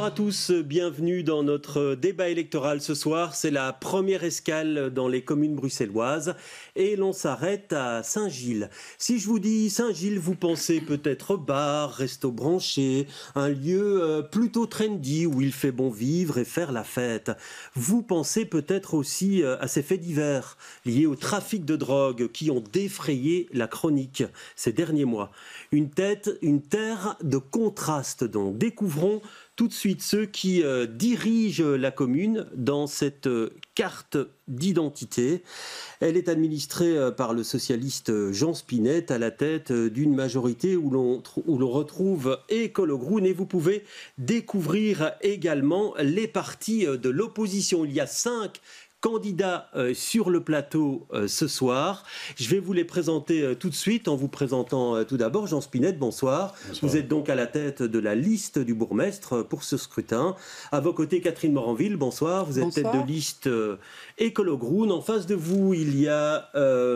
à tous, bienvenue dans notre débat électoral ce soir. C'est la première escale dans les communes bruxelloises et l'on s'arrête à Saint-Gilles. Si je vous dis Saint-Gilles, vous pensez peut-être bar, resto branché, un lieu plutôt trendy où il fait bon vivre et faire la fête. Vous pensez peut-être aussi à ces faits divers liés au trafic de drogue qui ont défrayé la chronique ces derniers mois. Une terre de contraste donc. Découvrons tout de suite ceux qui dirigent la commune dans cette carte d'identité. Elle est administrée par le socialiste Jean Spinett à la tête d'une majorité où l'on retrouve Écolo Groen, et vous pouvez découvrir également les partis de l'opposition. Il y a 5 candidats sur le plateau ce soir. Je vais vous les présenter tout de suite en vous présentant tout d'abord Jean Spinett, bonsoir. Bonsoir. Vous êtes donc à la tête de la liste du bourgmestre pour ce scrutin. À vos côtés, Catherine Moranville, bonsoir. Vous êtes tête de liste Écolo Groen. En face de vous, il y a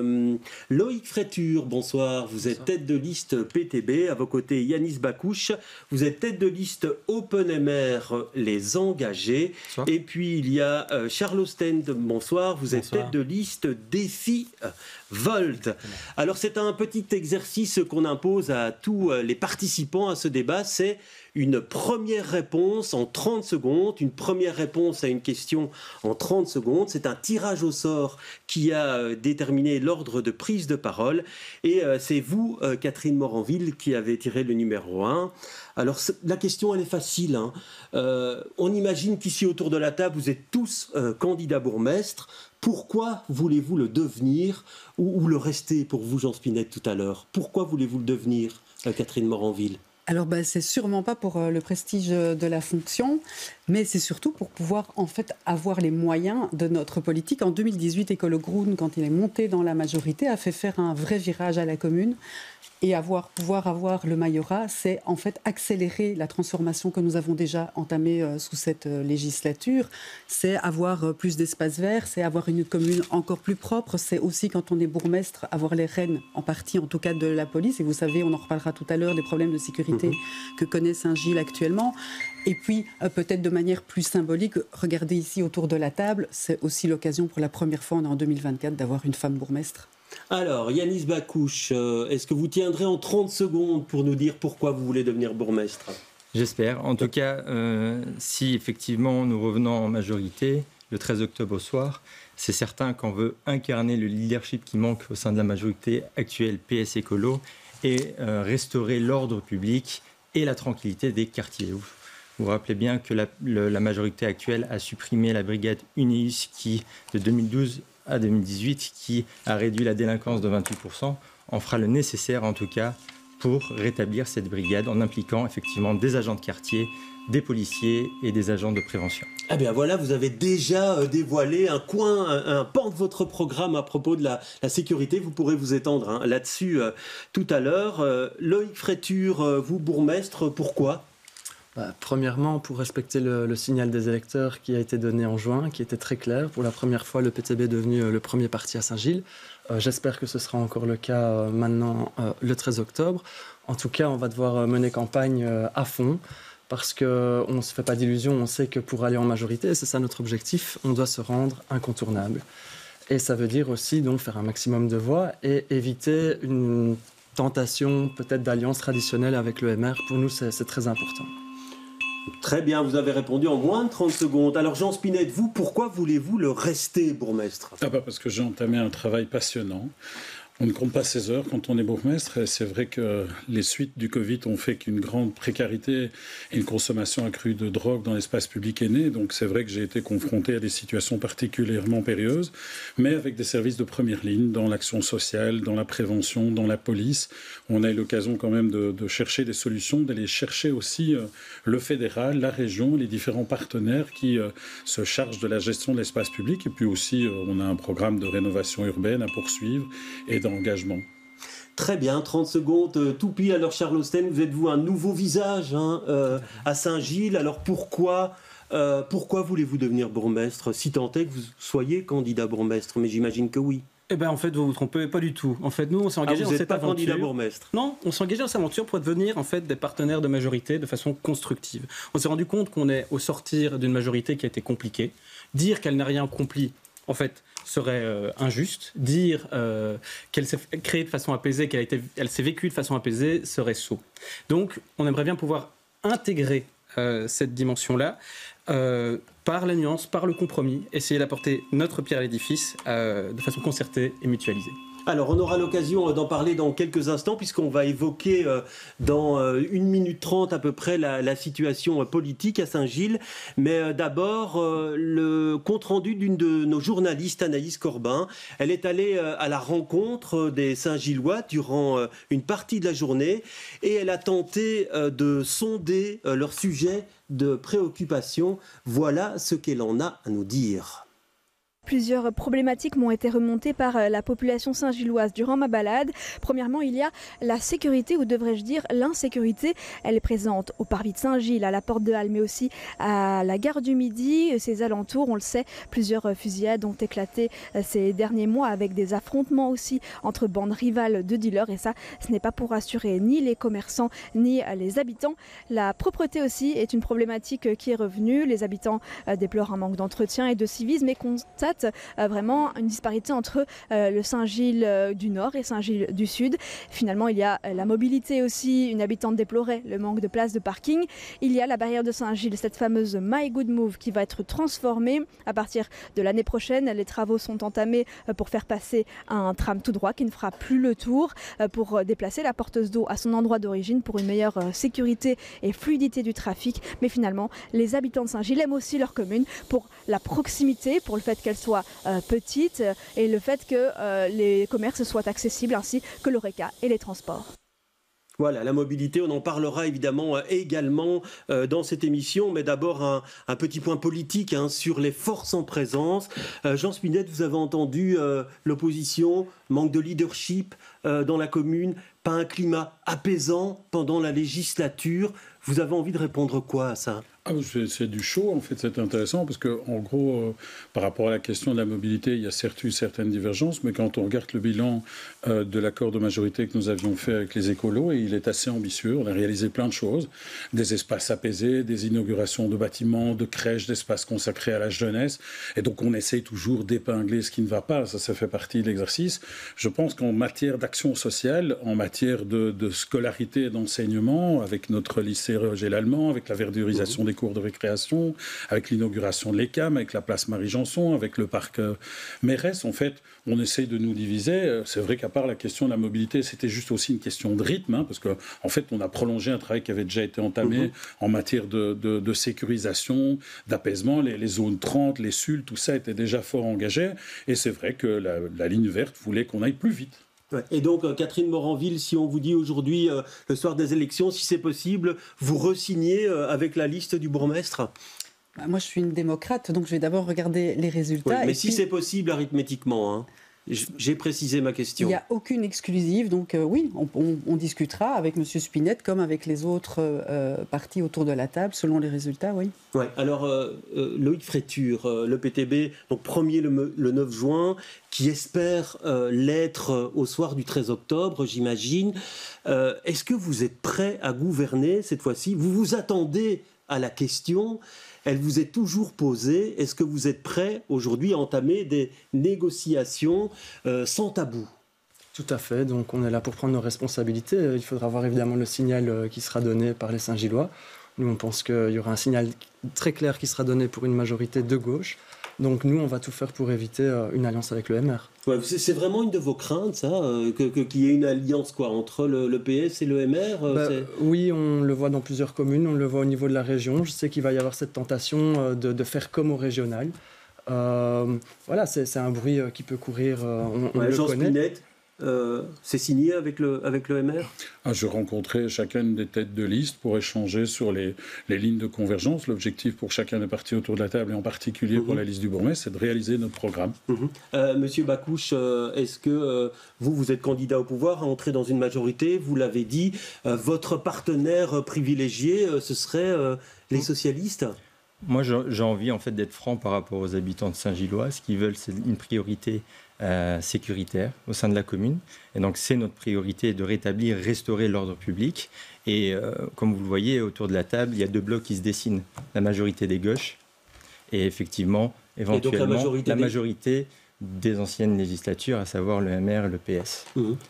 Loïc Freiture, bonsoir. Vous êtes tête de liste PTB. À vos côtés, Yanis Bakouche. Vous êtes tête de liste Open-MR, les engagés. Bonsoir. Et puis, il y a Charles Ostend, bonsoir, vous êtes tête de liste Défi Volt. Alors c'est un petit exercice qu'on impose à tous les participants à ce débat, c'est une première réponse en 30 secondes, une première réponse à une question en 30 secondes. C'est un tirage au sort qui a déterminé l'ordre de prise de parole. Et c'est vous, Catherine Moranville, qui avez tiré le numéro 1. Alors la question, elle est facile. On imagine qu'ici, autour de la table, vous êtes tous candidats bourgmestres. Pourquoi voulez-vous le devenir ou le rester pour vous, Jean Spinett, tout à l'heure? Pourquoi voulez-vous le devenir, Catherine Moranville? Alors, c'est sûrement pas pour le prestige de la fonction, mais c'est surtout pour pouvoir en fait avoir les moyens de notre politique. En 2018, Écolo Groen, quand il est monté dans la majorité, a fait faire un vrai virage à la commune. Et pouvoir avoir le majorat, c'est en fait accélérer la transformation que nous avons déjà entamée sous cette législature. C'est avoir plus d'espace vert, c'est avoir une commune encore plus propre. C'est aussi, quand on est bourgmestre, avoir les rênes, en partie en tout cas, de la police. Et vous savez, on en reparlera tout à l'heure, des problèmes de sécurité que connaît Saint-Gilles actuellement. Et puis, peut-être de manière plus symbolique, regardez ici autour de la table, c'est aussi l'occasion pour la première fois, on est en 2024, d'avoir une femme bourgmestre. Alors, Yanis Bakouche, est-ce que vous tiendrez en 30 secondes pour nous dire pourquoi vous voulez devenir bourgmestre? J'espère. En tout cas, si effectivement nous revenons en majorité, le 13 octobre au soir, c'est certain qu'on veut incarner le leadership qui manque au sein de la majorité actuelle PS Écolo et restaurer l'ordre public et la tranquillité des quartiers. Vous vous rappelez bien que la majorité actuelle a supprimé la brigade Unéus qui, de 2012 à 2018, qui a réduit la délinquance de 28%. On fera le nécessaire, en tout cas, pour rétablir cette brigade en impliquant effectivement des agents de quartier, des policiers et des agents de prévention. Eh bien voilà, vous avez déjà dévoilé un pan de votre programme à propos de la sécurité. Vous pourrez vous étendre là-dessus tout à l'heure. Loïc Freiture, vous bourgmestre, pourquoi ? Premièrement, pour respecter le signal des électeurs qui a été donné en juin, qui était très clair. Pour la première fois, le PTB est devenu le premier parti à Saint-Gilles. J'espère que ce sera encore le cas maintenant, le 13 octobre. En tout cas, on va devoir mener campagne à fond parce qu'on ne se fait pas d'illusions. On sait que pour aller en majorité, et c'est ça notre objectif, on doit se rendre incontournable. Et ça veut dire aussi donc faire un maximum de voix et éviter une tentation peut-être d'alliance traditionnelle avec le MR. Pour nous, c'est très important. Très bien, vous avez répondu en moins de 30 secondes. Alors Jean Spinett, vous, pourquoi voulez-vous le rester bourgmestre? Parce que j'ai entamé un travail passionnant. On ne compte pas ses heures quand on est bourgmestre et c'est vrai que les suites du Covid ont fait qu'une grande précarité et une consommation accrue de drogue dans l'espace public est née. Donc c'est vrai que j'ai été confronté à des situations particulièrement périlleuses, mais avec des services de première ligne dans l'action sociale, dans la prévention, dans la police. On a eu l'occasion quand même de chercher des solutions, d'aller chercher aussi le fédéral, la région, les différents partenaires qui se chargent de la gestion de l'espace public. Et puis aussi, on a un programme de rénovation urbaine à poursuivre et d'engagement. Très bien, 30 secondes, tout pile. Alors Charles Ostend, vous êtes-vous un nouveau visage à Saint-Gilles? Alors pourquoi voulez-vous devenir bourgmestre, si tant est que vous soyez candidat bourgmestre? Mais j'imagine que oui. Eh bien, en fait, vous vous trompez pas du tout. En fait, nous, on s'est engagé dans cette aventure. Vous n'êtes pas candidat bourgmestre? Non, on s'est engagé dans cette aventure pour devenir, en fait, des partenaires de majorité de façon constructive. On s'est rendu compte qu'on est au sortir d'une majorité qui a été compliquée. Dire qu'elle n'a rien accompli, en fait, serait injuste. Dire qu'elle s'est créée de façon apaisée, qu'elle s'est vécue de façon apaisée, serait sot. Donc, on aimerait bien pouvoir intégrer cette dimension-là par la nuance, par le compromis, essayer d'apporter notre pierre à l'édifice de façon concertée et mutualisée. Alors, on aura l'occasion d'en parler dans quelques instants, puisqu'on va évoquer dans 1 minute 30 à peu près la situation politique à Saint-Gilles. Mais d'abord, le compte-rendu d'une de nos journalistes, Anaïs Corbin. Elle est allée à la rencontre des Saint-Gillois durant une partie de la journée et elle a tenté de sonder leur sujet de préoccupation. Voilà ce qu'elle en a à nous dire. Plusieurs problématiques m'ont été remontées par la population saint-gilloise durant ma balade. Premièrement, il y a la sécurité, ou devrais-je dire l'insécurité. Elle est présente au parvis de Saint-Gilles, à la porte de Halle, mais aussi à la gare du Midi, ses alentours. On le sait, plusieurs fusillades ont éclaté ces derniers mois avec des affrontements aussi entre bandes rivales de dealers. Et ça, ce n'est pas pour rassurer ni les commerçants ni les habitants. La propreté aussi est une problématique qui est revenue. Les habitants déplorent un manque d'entretien et de civisme et constatent vraiment une disparité entre le Saint-Gilles du Nord et Saint-Gilles du Sud. Finalement, il y a la mobilité aussi. Une habitante déplorait le manque de places de parking. Il y a la barrière de Saint-Gilles, cette fameuse My Good Move qui va être transformée à partir de l'année prochaine. Les travaux sont entamés pour faire passer un tram tout droit qui ne fera plus le tour, pour déplacer la porteuse d'eau à son endroit d'origine pour une meilleure sécurité et fluidité du trafic. Mais finalement, les habitants de Saint-Gilles aiment aussi leur commune pour la proximité, pour le fait qu'elle soit petite et le fait que les commerces soient accessibles ainsi que l'Horeca et les transports. Voilà, la mobilité, on en parlera évidemment également dans cette émission, mais d'abord un petit point politique sur les forces en présence. Jean Spinette, vous avez entendu l'opposition, manque de leadership dans la commune, pas un climat apaisant pendant la législature. Vous avez envie de répondre quoi à ça ? C'est du chaud, en fait, c'est intéressant, parce qu'en gros, par rapport à la question de la mobilité, il y a certes eu certaines divergences, mais quand on regarde le bilan de l'accord de majorité que nous avions fait avec les écolos, et il est assez ambitieux, on a réalisé plein de choses, des espaces apaisés, des inaugurations de bâtiments, de crèches, d'espaces consacrés à la jeunesse, et donc on essaye toujours d'épingler ce qui ne va pas, ça fait partie de l'exercice. Je pense qu'en matière d'action sociale, en matière de scolarité et d'enseignement, avec notre lycée Roger Lallemand, avec la verdurisation des cours de récréation, avec l'inauguration de l'ECAM, avec la place Marie-Janson, avec le parc Mérès. En fait, on essaye de nous diviser. C'est vrai qu'à part la question de la mobilité, c'était juste aussi une question de rythme, parce qu'en fait, on a prolongé un travail qui avait déjà été entamé en matière de sécurisation, d'apaisement. Les zones 30, les SUL, tout ça était déjà fort engagé. Et c'est vrai que la ligne verte voulait qu'on aille plus vite. Et donc, Catherine Moranville, si on vous dit aujourd'hui, le soir des élections, si c'est possible, vous re-signez avec la liste du bourgmestre ? Moi, je suis une démocrate, donc je vais d'abord regarder les résultats. Oui, mais si c'est possible arithmétiquement, j'ai précisé ma question. Il n'y a aucune exclusive, donc oui, on discutera avec M. Spinette comme avec les autres partis autour de la table, selon les résultats, oui. Ouais, alors, Loïc Fréture, le PTB, donc premier le 9 juin, qui espère l'être au soir du 13 octobre, j'imagine. Est-ce que vous êtes prêt à gouverner cette fois-ci ? Vous vous attendez à la question ? Elle vous est toujours posée. Est-ce que vous êtes prêt aujourd'hui à entamer des négociations sans tabou ? Tout à fait. Donc on est là pour prendre nos responsabilités. Il faudra voir évidemment le signal qui sera donné par les Saint-Gillois. Nous, on pense qu'il y aura un signal très clair qui sera donné pour une majorité de gauche. Donc nous, on va tout faire pour éviter une alliance avec le MR. Ouais, c'est vraiment une de vos craintes, ça, qu'il y ait une alliance entre le PS et le MR Oui, on le voit dans plusieurs communes, on le voit au niveau de la région. Je sais qu'il va y avoir cette tentation de faire comme au régional. Voilà, c'est un bruit qui peut courir, on le Jean connaît. Spinette, c'est signé avec le MR ? Je rencontrais chacune des têtes de liste pour échanger sur les lignes de convergence. L'objectif pour chacun des partis autour de la table, et en particulier pour la liste du bourgmestre, c'est de réaliser notre programme. Monsieur Bakouche, est-ce que vous êtes candidat au pouvoir, à entrer dans une majorité ? Vous l'avez dit, votre partenaire privilégié, ce serait les socialistes ? Moi, j'ai envie en fait d'être franc par rapport aux habitants de Saint-Gilloise. Ce qu'ils veulent, c'est une priorité sécuritaire au sein de la commune. Et donc, c'est notre priorité de rétablir, restaurer l'ordre public. Et comme vous le voyez, autour de la table, il y a 2 blocs qui se dessinent. La majorité des gauches et effectivement, éventuellement, la majorité des anciennes législatures, à savoir le MR et le PS.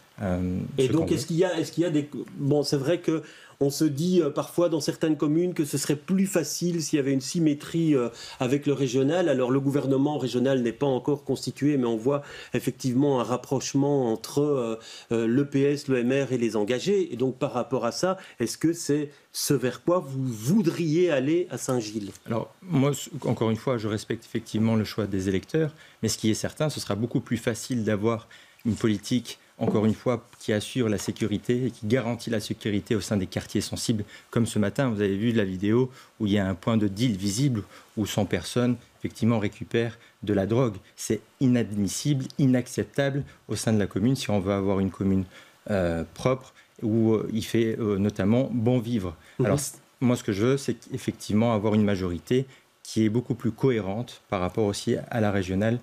Et donc, est-ce qu'il y a des... Bon, c'est vrai que on se dit parfois dans certaines communes que ce serait plus facile s'il y avait une symétrie avec le régional. Alors le gouvernement régional n'est pas encore constitué, mais on voit effectivement un rapprochement entre le PS, le MR et les engagés. Et donc par rapport à ça, est-ce que c'est ce vers quoi vous voudriez aller à Saint-Gilles? Alors moi, encore une fois, je respecte effectivement le choix des électeurs, mais ce qui est certain, ce sera beaucoup plus facile d'avoir une politique, encore une fois, qui assure la sécurité et qui garantit la sécurité au sein des quartiers sensibles. Comme ce matin, vous avez vu la vidéo où il y a un point de deal visible où 100 personnes, effectivement, récupèrent de la drogue. C'est inadmissible, inacceptable au sein de la commune si on veut avoir une commune propre où il fait notamment bon vivre. Alors, moi, ce que je veux, c'est effectivement avoir une majorité qui est beaucoup plus cohérente par rapport aussi à la régionale.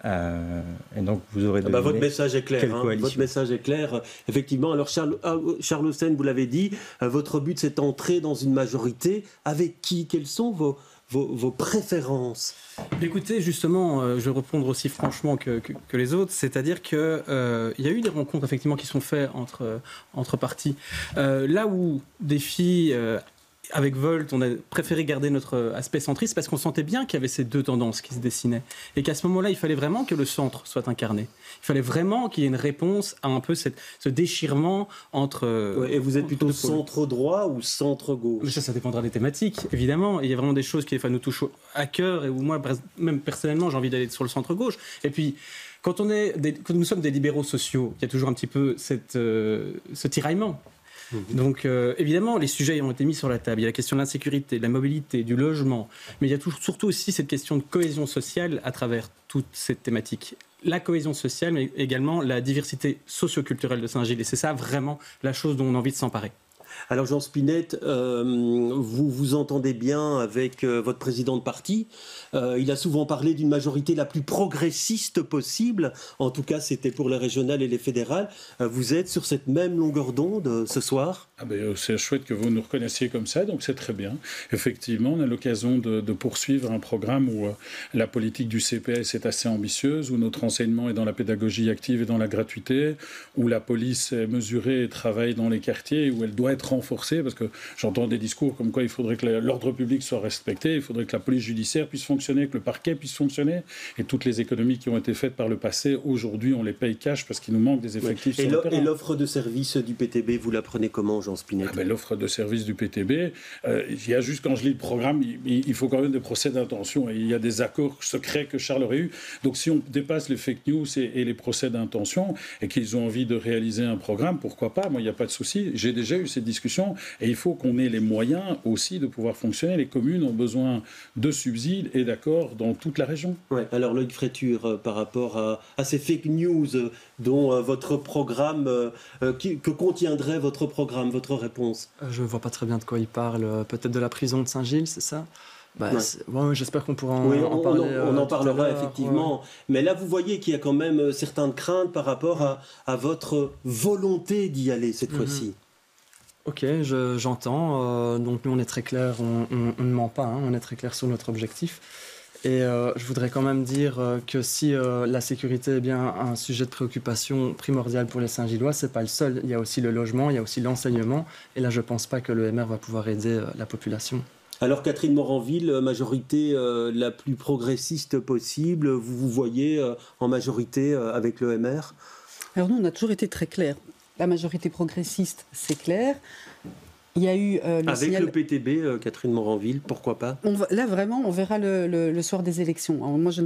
Et donc vous aurez votre message est clair. Votre message est clair. Effectivement. Alors Charles Hossein, vous l'avez dit, votre but c'est d'entrer dans une majorité. Avec qui? Quelles sont vos préférences? Écoutez, justement, je vais répondre aussi franchement que les autres, c'est-à-dire qu'il y a eu des rencontres effectivement qui sont faites entre partis. Là où des filles... avec Volt, on a préféré garder notre aspect centriste parce qu'on sentait bien qu'il y avait ces 2 tendances qui se dessinaient et qu'à ce moment-là, il fallait vraiment que le centre soit incarné. Il fallait vraiment qu'il y ait une réponse à un peu ce déchirement entre... et vous êtes plutôt centre-droit ou centre-gauche? Ça dépendra des thématiques, évidemment. Il y a vraiment des choses qui nous touchent à cœur et où moi, même personnellement, j'ai envie d'aller sur le centre-gauche. Et puis... Quand nous sommes des libéraux sociaux, il y a toujours un petit peu ce tiraillement. Donc évidemment, les sujets ont été mis sur la table. Il y a la question de l'insécurité, de la mobilité, du logement. Mais il y a surtout aussi cette question de cohésion sociale à travers toute cette thématique. La cohésion sociale, mais également la diversité socio-culturelle de Saint-Gilles. Et c'est ça vraiment la chose dont on a envie de s'emparer. Alors Jean Spinette, vous vous entendez bien avec votre président de parti. Il a souvent parlé d'une majorité la plus progressiste possible. En tout cas, c'était pour les régionales et les fédérales. Vous êtes sur cette même longueur d'onde ce soir? C'est chouette que vous nous reconnaissiez comme ça, donc c'est très bien. Effectivement, on a l'occasion de poursuivre un programme où la politique du CPS est assez ambitieuse, où notre enseignement est dans la pédagogie active et dans la gratuité, où la police est mesurée et travaille dans les quartiers, où elle doit être renforcée, parce que j'entends des discours comme quoi il faudrait que l'ordre public soit respecté, il faudrait que la police judiciaire puisse fonctionner, que le parquet puisse fonctionner, et toutes les économies qui ont été faites par le passé, aujourd'hui on les paye cash parce qu'il nous manque des effectifs sur le terrain. Et l'offre de service du PTB, vous la prenez comment, Jean Spinette? L'offre de service du PTB, il y a juste, quand je lis le programme, il faut quand même des procès d'intention, et il y a des accords secrets que Charles aurait eu. Donc si on dépasse les fake news et les procès d'intention, et qu'ils ont envie de réaliser un programme, pourquoi pas? Moi, il n'y a pas de souci. J'ai déjà eu cette discussion, et il faut qu'on ait les moyens aussi de pouvoir fonctionner. Les communes ont besoin de subsides et d'accords dans toute la région. Ouais. Alors Loïc Fréture, par rapport à ces fake news dont votre programme, que contiendrait votre programme, votre réponse? Je ne vois pas très bien de quoi il parle. Peut-être de la prison de Saint-Gilles, c'est ça? J'espère qu'on pourra en parler. On en parlera effectivement. Ouais. Mais là, vous voyez qu'il y a quand même certaines craintes par rapport à votre volonté d'y aller cette fois-ci. Ok, j'entends. Donc nous, on est très clair, on ne ment pas, on est très clair sur notre objectif. Et je voudrais quand même dire que si la sécurité est bien un sujet de préoccupation primordial pour les Saint-Gillois, c'est pas le seul. Il y a aussi le logement, il y a aussi l'enseignement. Et là, je pense pas que le MR va pouvoir aider la population. Alors Catherine Moranville, majorité la plus progressiste possible, vous voyez en majorité avec le MR? Alors nous, on a toujours été très clairs. La majorité progressiste, c'est clair. Il y a eu avec le PTB, Catherine Moranville, pourquoi pas? Là, vraiment, on verra le soir des élections. Alors, moi, je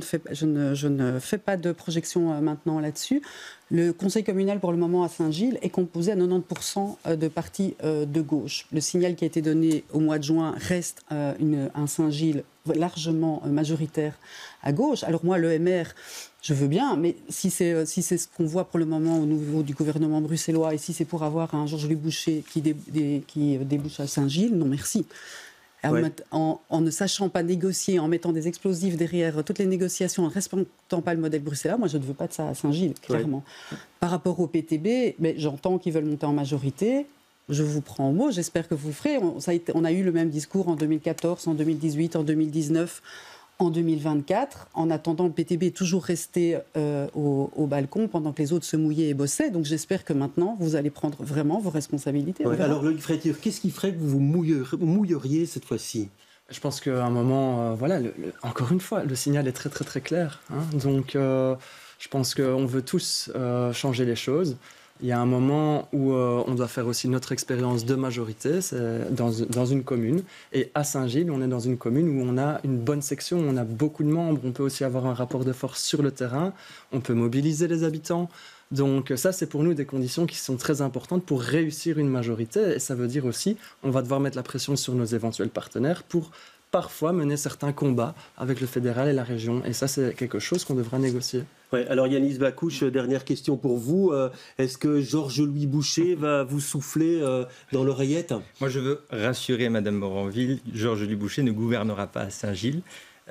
ne fais pas de projection maintenant là-dessus. Le conseil communal, pour le moment, à Saint-Gilles, est composé à 90% de partis de gauche. Le signal qui a été donné au mois de juin reste un Saint-Gilles largement majoritaire à gauche. Alors moi, le MR, je veux bien, mais si c'est ce qu'on voit pour le moment au niveau du gouvernement bruxellois, et si c'est pour avoir un Georges-Louis Boucher qui débouche à Saint-Gilles, non merci. en ne sachant pas négocier, en mettant des explosifs derrière toutes les négociations, en ne respectant pas le modèle bruxellois, moi je ne veux pas de ça à Saint-Gilles, clairement. Par rapport au PTB, mais j'entends qu'ils veulent monter en majorité. Je vous prends au mot, j'espère que vous le ferez. On a eu le même discours en 2014, en 2018, en 2019, en 2024. En attendant, le PTB est toujours resté au balcon pendant que les autres se mouillaient et bossaient. Donc j'espère que maintenant, vous allez prendre vraiment vos responsabilités. Alors Loïc Fréture, qu'est-ce qui ferait que vous vous mouilleriez cette fois-ci ? Je pense qu'à un moment, encore une fois, le signal est très très très clair. Donc je pense qu'on veut tous changer les choses. Il y a un moment où on doit faire aussi notre expérience de majorité, c'est dans une commune. Et à Saint-Gilles, on est dans une commune où on a une bonne section, on a beaucoup de membres, on peut aussi avoir un rapport de force sur le terrain, on peut mobiliser les habitants. Donc ça, c'est pour nous des conditions qui sont très importantes pour réussir une majorité. Et ça veut dire aussi, on va devoir mettre la pression sur nos éventuels partenaires pour parfois mener certains combats avec le fédéral et la région. Et ça, c'est quelque chose qu'on devra négocier. Ouais, alors Yanis Bakouche, dernière question pour vous. Est-ce que Georges-Louis Boucher va vous souffler dans l'oreillette ? Moi, je veux rassurer Madame Moranville, Georges-Louis Boucher ne gouvernera pas à Saint-Gilles.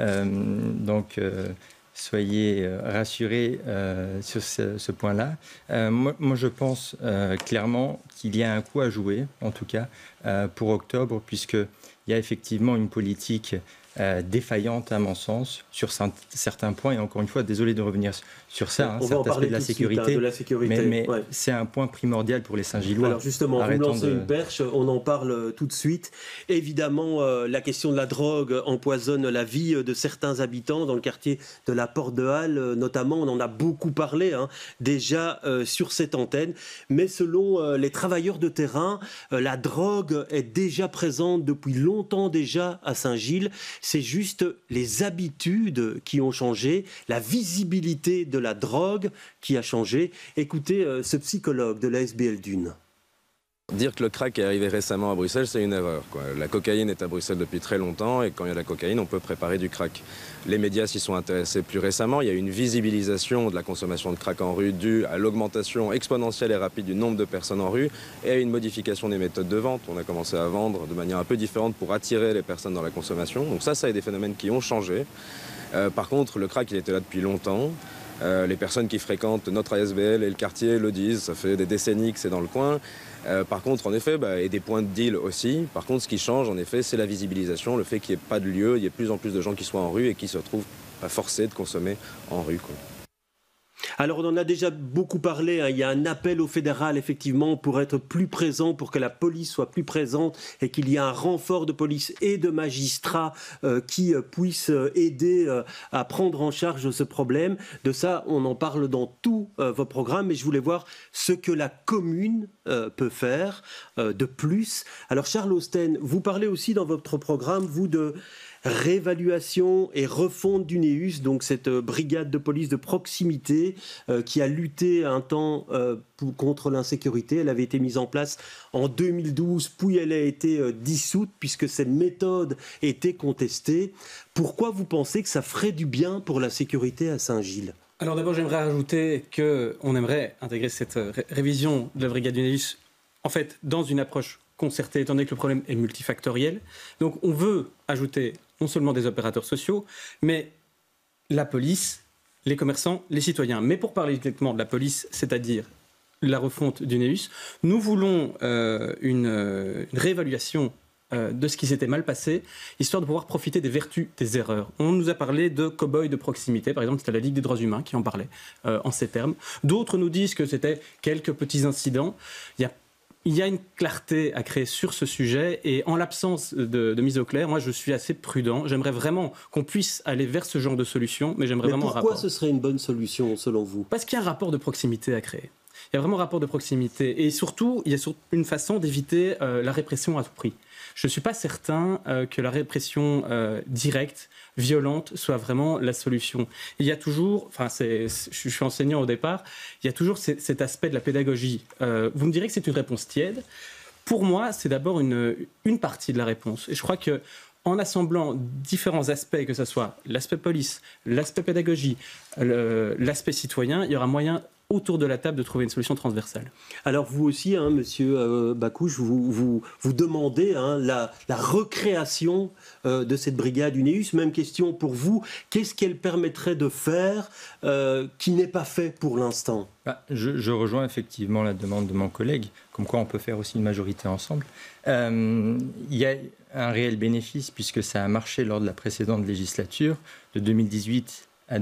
Soyez rassurés sur ce point-là. Moi, je pense clairement qu'il y a un coup à jouer, en tout cas, pour octobre, puisqu'il y a effectivement une politique défaillante, à mon sens, sur certains points. Et encore une fois, désolé de revenir sur ça, cet aspect de la sécurité. Mais c'est un point primordial pour les Saint-Gillois. Alors justement, vous me lancez une perche, on en parle tout de suite. Évidemment, la question de la drogue empoisonne la vie de certains habitants dans le quartier de la Porte de Halle, notamment. On en a beaucoup parlé déjà sur cette antenne. Mais selon les travailleurs de terrain, la drogue est déjà présente depuis longtemps déjà à Saint-Gilles. C'est juste les habitudes qui ont changé, la visibilité de la drogue qui a changé. Écoutez ce psychologue de la SBL Dune. Dire que le crack est arrivé récemment à Bruxelles, c'est une erreur, quoi. La cocaïne est à Bruxelles depuis très longtemps et quand il y a la cocaïne, on peut préparer du crack. Les médias s'y sont intéressés plus récemment. Il y a une visibilisation de la consommation de crack en rue due à l'augmentation exponentielle et rapide du nombre de personnes en rue et à une modification des méthodes de vente. On a commencé à vendre de manière un peu différente pour attirer les personnes dans la consommation. Donc ça est des phénomènes qui ont changé. Par contre, le crack, il était là depuis longtemps. Les personnes qui fréquentent notre ASBL et le quartier le disent, ça fait des décennies que c'est dans le coin. Par contre, en effet, et des points de deal aussi. Par contre, ce qui change, en effet, c'est la visibilisation, le fait qu'il n'y ait pas de lieu, il y ait de plus en plus de gens qui soient en rue et qui se retrouvent pas forcés de consommer en rue, quoi. Alors on en a déjà beaucoup parlé, il y a un appel au fédéral effectivement pour être plus présent, pour que la police soit plus présente et qu'il y ait un renfort de police et de magistrats qui puissent aider à prendre en charge ce problème. De ça, on en parle dans tous vos programmes, mais je voulais voir ce que la commune peut faire de plus. Alors Charles Austen, vous parlez aussi dans votre programme, vous, de réévaluation et refonte du NEUS, donc cette brigade de police de proximité qui a lutté un temps contre l'insécurité. Elle avait été mise en place en 2012, puis elle a été dissoute puisque cette méthode était contestée. Pourquoi vous pensez que ça ferait du bien pour la sécurité à Saint-Gilles ? Alors d'abord, j'aimerais rajouter qu'on aimerait intégrer cette révision de la brigade du NEUS en fait dans une approche concertée, étant donné que le problème est multifactoriel. Donc on veut ajouter non seulement des opérateurs sociaux, mais la police, les commerçants, les citoyens. Mais pour parler directement de la police, c'est-à-dire la refonte du NEUS, nous voulons une réévaluation de ce qui s'était mal passé, histoire de pouvoir profiter des vertus des erreurs. On nous a parlé de cow-boys de proximité, par exemple, c'était la Ligue des droits humains qui en parlait en ces termes. D'autres nous disent que c'était quelques petits incidents. Il y a une clarté à créer sur ce sujet et en l'absence de mise au clair, moi je suis assez prudent. J'aimerais vraiment qu'on puisse aller vers ce genre de solution, mais j'aimerais vraiment un rapport. Pourquoi ce serait une bonne solution selon vous ? Parce qu'il y a un rapport de proximité à créer. Il y a vraiment un rapport de proximité et surtout, il y a une façon d'éviter la répression à tout prix. Je ne suis pas certain que la répression directe, violente, soit vraiment la solution. Il y a toujours, je suis enseignant au départ, il y a toujours cet aspect de la pédagogie. Vous me direz que c'est une réponse tiède. Pour moi, c'est d'abord une partie de la réponse. Et je crois que en assemblant différents aspects, que ce soit l'aspect police, l'aspect pédagogie, l'aspect citoyen, il y aura moyen autour de la table de trouver une solution transversale. Alors vous aussi, hein, monsieur Bakouche, vous demandez la recréation de cette brigade UNEUS. Même question pour vous, qu'est-ce qu'elle permettrait de faire qui n'est pas fait pour l'instant ? Je rejoins effectivement la demande de mon collègue, comme quoi on peut faire aussi une majorité ensemble. Il y a un réel bénéfice puisque ça a marché lors de la précédente législature de 2012 à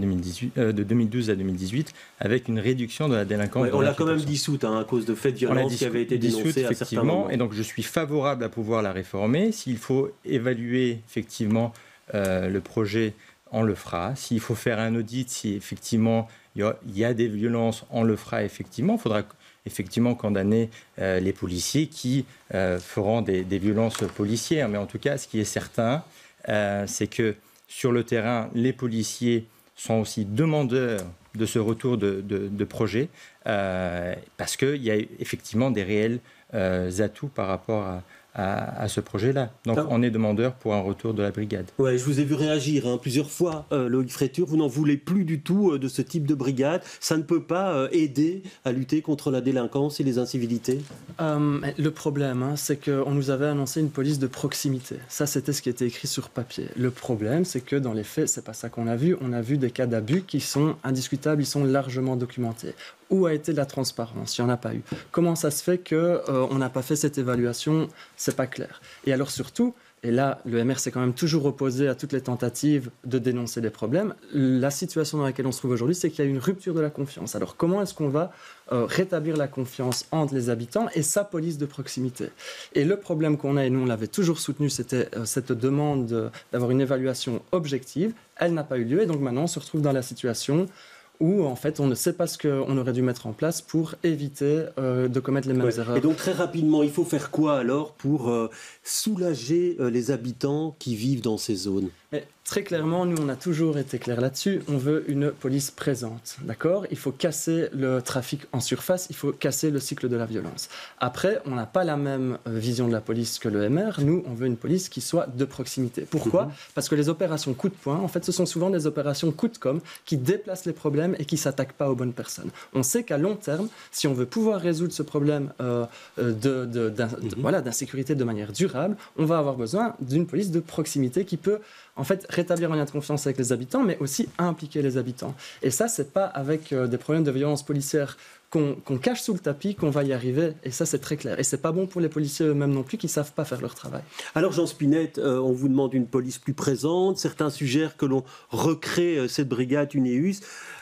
2018, avec une réduction de la délinquance. On l'a quand même dissoute à cause de faits de violence qui avaient été dénoncés à certains moments. Et donc je suis favorable à pouvoir la réformer. S'il faut évaluer effectivement le projet, on le fera. S'il faut faire un audit, si effectivement il y a des violences, on le fera effectivement. Il faudra effectivement condamner les policiers qui feront des violences policières. Mais en tout cas, ce qui est certain, c'est que sur le terrain, les policiers sont aussi demandeurs de ce retour de projet parce qu'il y a effectivement des réels atouts par rapport à ce projet-là. Donc on est demandeur pour un retour de la brigade. Ouais, je vous ai vu réagir plusieurs fois, Loïc Fréture. Vous n'en voulez plus du tout de ce type de brigade. Ça ne peut pas aider à lutter contre la délinquance et les incivilités. Le problème, c'est qu'on nous avait annoncé une police de proximité. Ça, c'était ce qui était écrit sur papier. Le problème, c'est que dans les faits, c'est pas ça qu'on a vu. On a vu des cas d'abus qui sont indiscutables, ils sont largement documentés. Où a été la transparence ? Il n'y en a pas eu. Comment ça se fait qu'on n'a pas fait cette évaluation ? C'est pas clair. Et alors surtout, et là, le MR s'est quand même toujours opposé à toutes les tentatives de dénoncer les problèmes. La situation dans laquelle on se trouve aujourd'hui, c'est qu'il y a une rupture de la confiance. Alors comment est-ce qu'on va rétablir la confiance entre les habitants et sa police de proximité ? Et le problème qu'on a, et nous on l'avait toujours soutenu, c'était cette demande d'avoir une évaluation objective. Elle n'a pas eu lieu et donc maintenant on se retrouve dans la situation où en fait on ne sait pas ce qu'on aurait dû mettre en place pour éviter de commettre les mêmes erreurs. Et donc très rapidement, il faut faire quoi alors pour soulager les habitants qui vivent dans ces zones ? Mais très clairement, nous on a toujours été clairs là-dessus, on veut une police présente, d'accord ? Il faut casser le trafic en surface, il faut casser le cycle de la violence. Après, on n'a pas la même vision de la police que le MR, nous on veut une police qui soit de proximité. Pourquoi ? Parce que les opérations coup de poing, en fait ce sont souvent des opérations coup de com' qui déplacent les problèmes et qui ne s'attaquent pas aux bonnes personnes. On sait qu'à long terme, si on veut pouvoir résoudre ce problème d'insécurité de manière durable, on va avoir besoin d'une police de proximité qui peut en fait rétablir un lien de confiance avec les habitants, mais aussi impliquer les habitants. Et ça, c'est pas avec des problèmes de violence policière qu'on cache sous le tapis qu'on va y arriver. Et ça, c'est très clair. Et c'est pas bon pour les policiers eux-mêmes non plus qui savent pas faire leur travail. Alors Jean Spinette, on vous demande une police plus présente. Certains suggèrent que l'on recrée cette brigade UNEUS.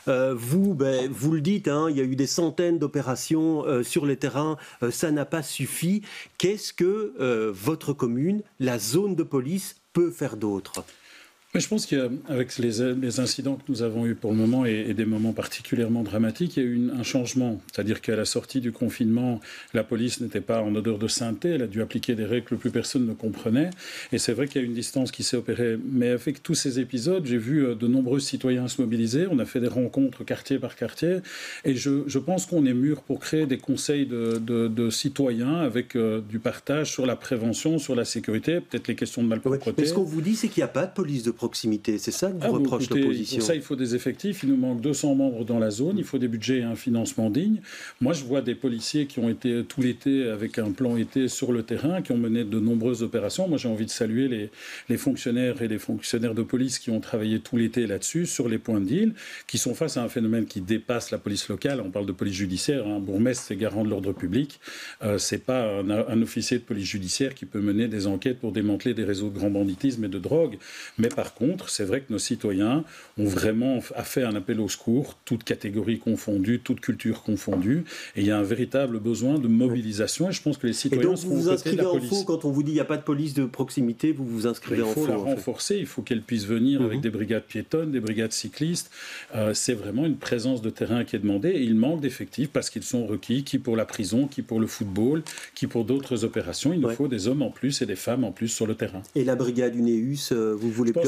Vous le dites, il y a eu des centaines d'opérations sur les terrains. Ça n'a pas suffi. Qu'est-ce que votre commune, la zone de police, peut faire d'autre ? Mais je pense qu'avec les incidents que nous avons eus pour le moment et des moments particulièrement dramatiques, il y a eu un changement. C'est-à-dire qu'à la sortie du confinement, la police n'était pas en odeur de sainteté, elle a dû appliquer des règles que plus personne ne comprenait. Et c'est vrai qu'il y a une distance qui s'est opérée. Mais avec tous ces épisodes, j'ai vu de nombreux citoyens se mobiliser. On a fait des rencontres quartier par quartier. Et je pense qu'on est mûr pour créer des conseils de citoyens avec du partage sur la prévention, sur la sécurité, peut-être les questions de malpropreté. Mais ce qu'on vous dit, c'est qu'il n'y a pas de police de proximité. C'est ça que vous reproche l'opposition. Pour ça, il faut des effectifs. Il nous manque 200 membres dans la zone. Il faut des budgets et un financement digne. Moi, je vois des policiers qui ont été tout l'été avec un plan été sur le terrain, qui ont mené de nombreuses opérations. Moi, j'ai envie de saluer les fonctionnaires et les fonctionnaires de police qui ont travaillé tout l'été là-dessus, sur les points de deal, qui sont face à un phénomène qui dépasse la police locale. On parle de police judiciaire. Un bourgmestre, c'est garant de l'ordre public. C'est pas un officier de police judiciaire qui peut mener des enquêtes pour démanteler des réseaux de grand banditisme et de drogue. Mais par contre, c'est vrai que nos citoyens ont vraiment fait un appel au secours, toutes catégories confondues, toutes cultures confondues, et il y a un véritable besoin de mobilisation, et je pense que les citoyens seront aux côtés de la police. Et donc vous vous inscrivez en faux, quand on vous dit qu'il n'y a pas de police de proximité, vous vous inscrivez en faux. Il faut la renforcer, il faut qu'elle puisse venir avec des brigades piétonnes, des brigades cyclistes. C'est vraiment une présence de terrain qui est demandée, et il manque d'effectifs parce qu'ils sont requis, qui pour la prison, qui pour le football, qui pour d'autres opérations. Il nous faut des hommes en plus et des femmes en plus sur le terrain. Et la brigade UNEUS, vous voulez plus en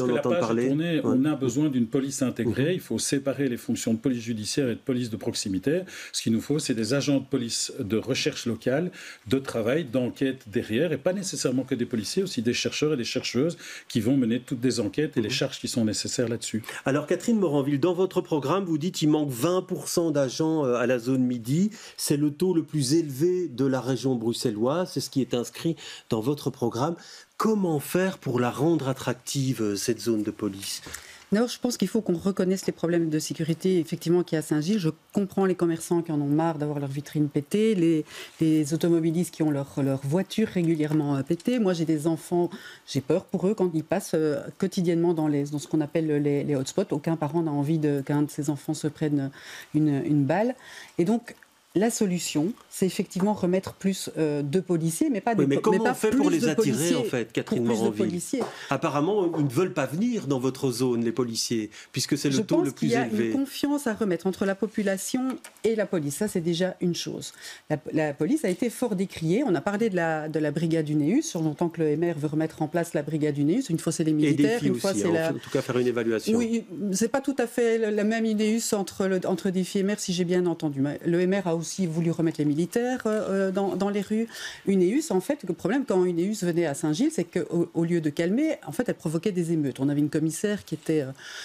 en entendre parler. On a besoin d'une police intégrée. Il faut séparer les fonctions de police judiciaire et de police de proximité. Ce qu'il nous faut, c'est des agents de police de recherche locale, de travail, d'enquête derrière, et pas nécessairement que des policiers, aussi des chercheurs et des chercheuses qui vont mener toutes des enquêtes et les charges qui sont nécessaires là-dessus. Alors Catherine Moranville, dans votre programme, vous dites qu'il manque 20% d'agents à la zone midi. C'est le taux le plus élevé de la région bruxelloise. C'est ce qui est inscrit dans votre programme. Comment faire pour la rendre attractive, cette zone de police ? D'abord, je pense qu'il faut qu'on reconnaisse les problèmes de sécurité effectivement qu'il y a à Saint-Gilles. Je comprends les commerçants qui en ont marre d'avoir leur vitrine pétée, les automobilistes qui ont leur voiture régulièrement pétée. Moi, j'ai des enfants, j'ai peur pour eux quand ils passent quotidiennement dans ce qu'on appelle les hotspots. Aucun parent n'a envie qu'un de ses enfants se prenne une balle. Et donc, la solution, c'est effectivement remettre plus de policiers, mais pas des policiers. Mais comment on fait pour les attirer, en fait, Catherine Moranville ? Apparemment, ils ne veulent pas venir dans votre zone, les policiers, puisque c'est le taux le plus élevé. Je pense qu'il y a une confiance à remettre entre la population et la police. Ça, c'est déjà une chose. La police a été fort décriée. On a parlé de la brigade UNEUS. J'entends que le MR veut remettre en place la brigade UNEUS. Une fois, c'est les militaires. Une fois, c'est en tout cas, faire une évaluation. Oui, c'est pas tout à fait la même UNEUS entre DEFI et MR, si j'ai bien entendu. Le MR a aussi voulu remettre les militaires dans les rues. UNEUS, en fait, le problème quand UNEUS venait à Saint-Gilles, c'est qu'au lieu de calmer, en fait, elle provoquait des émeutes. On avait une commissaire qui était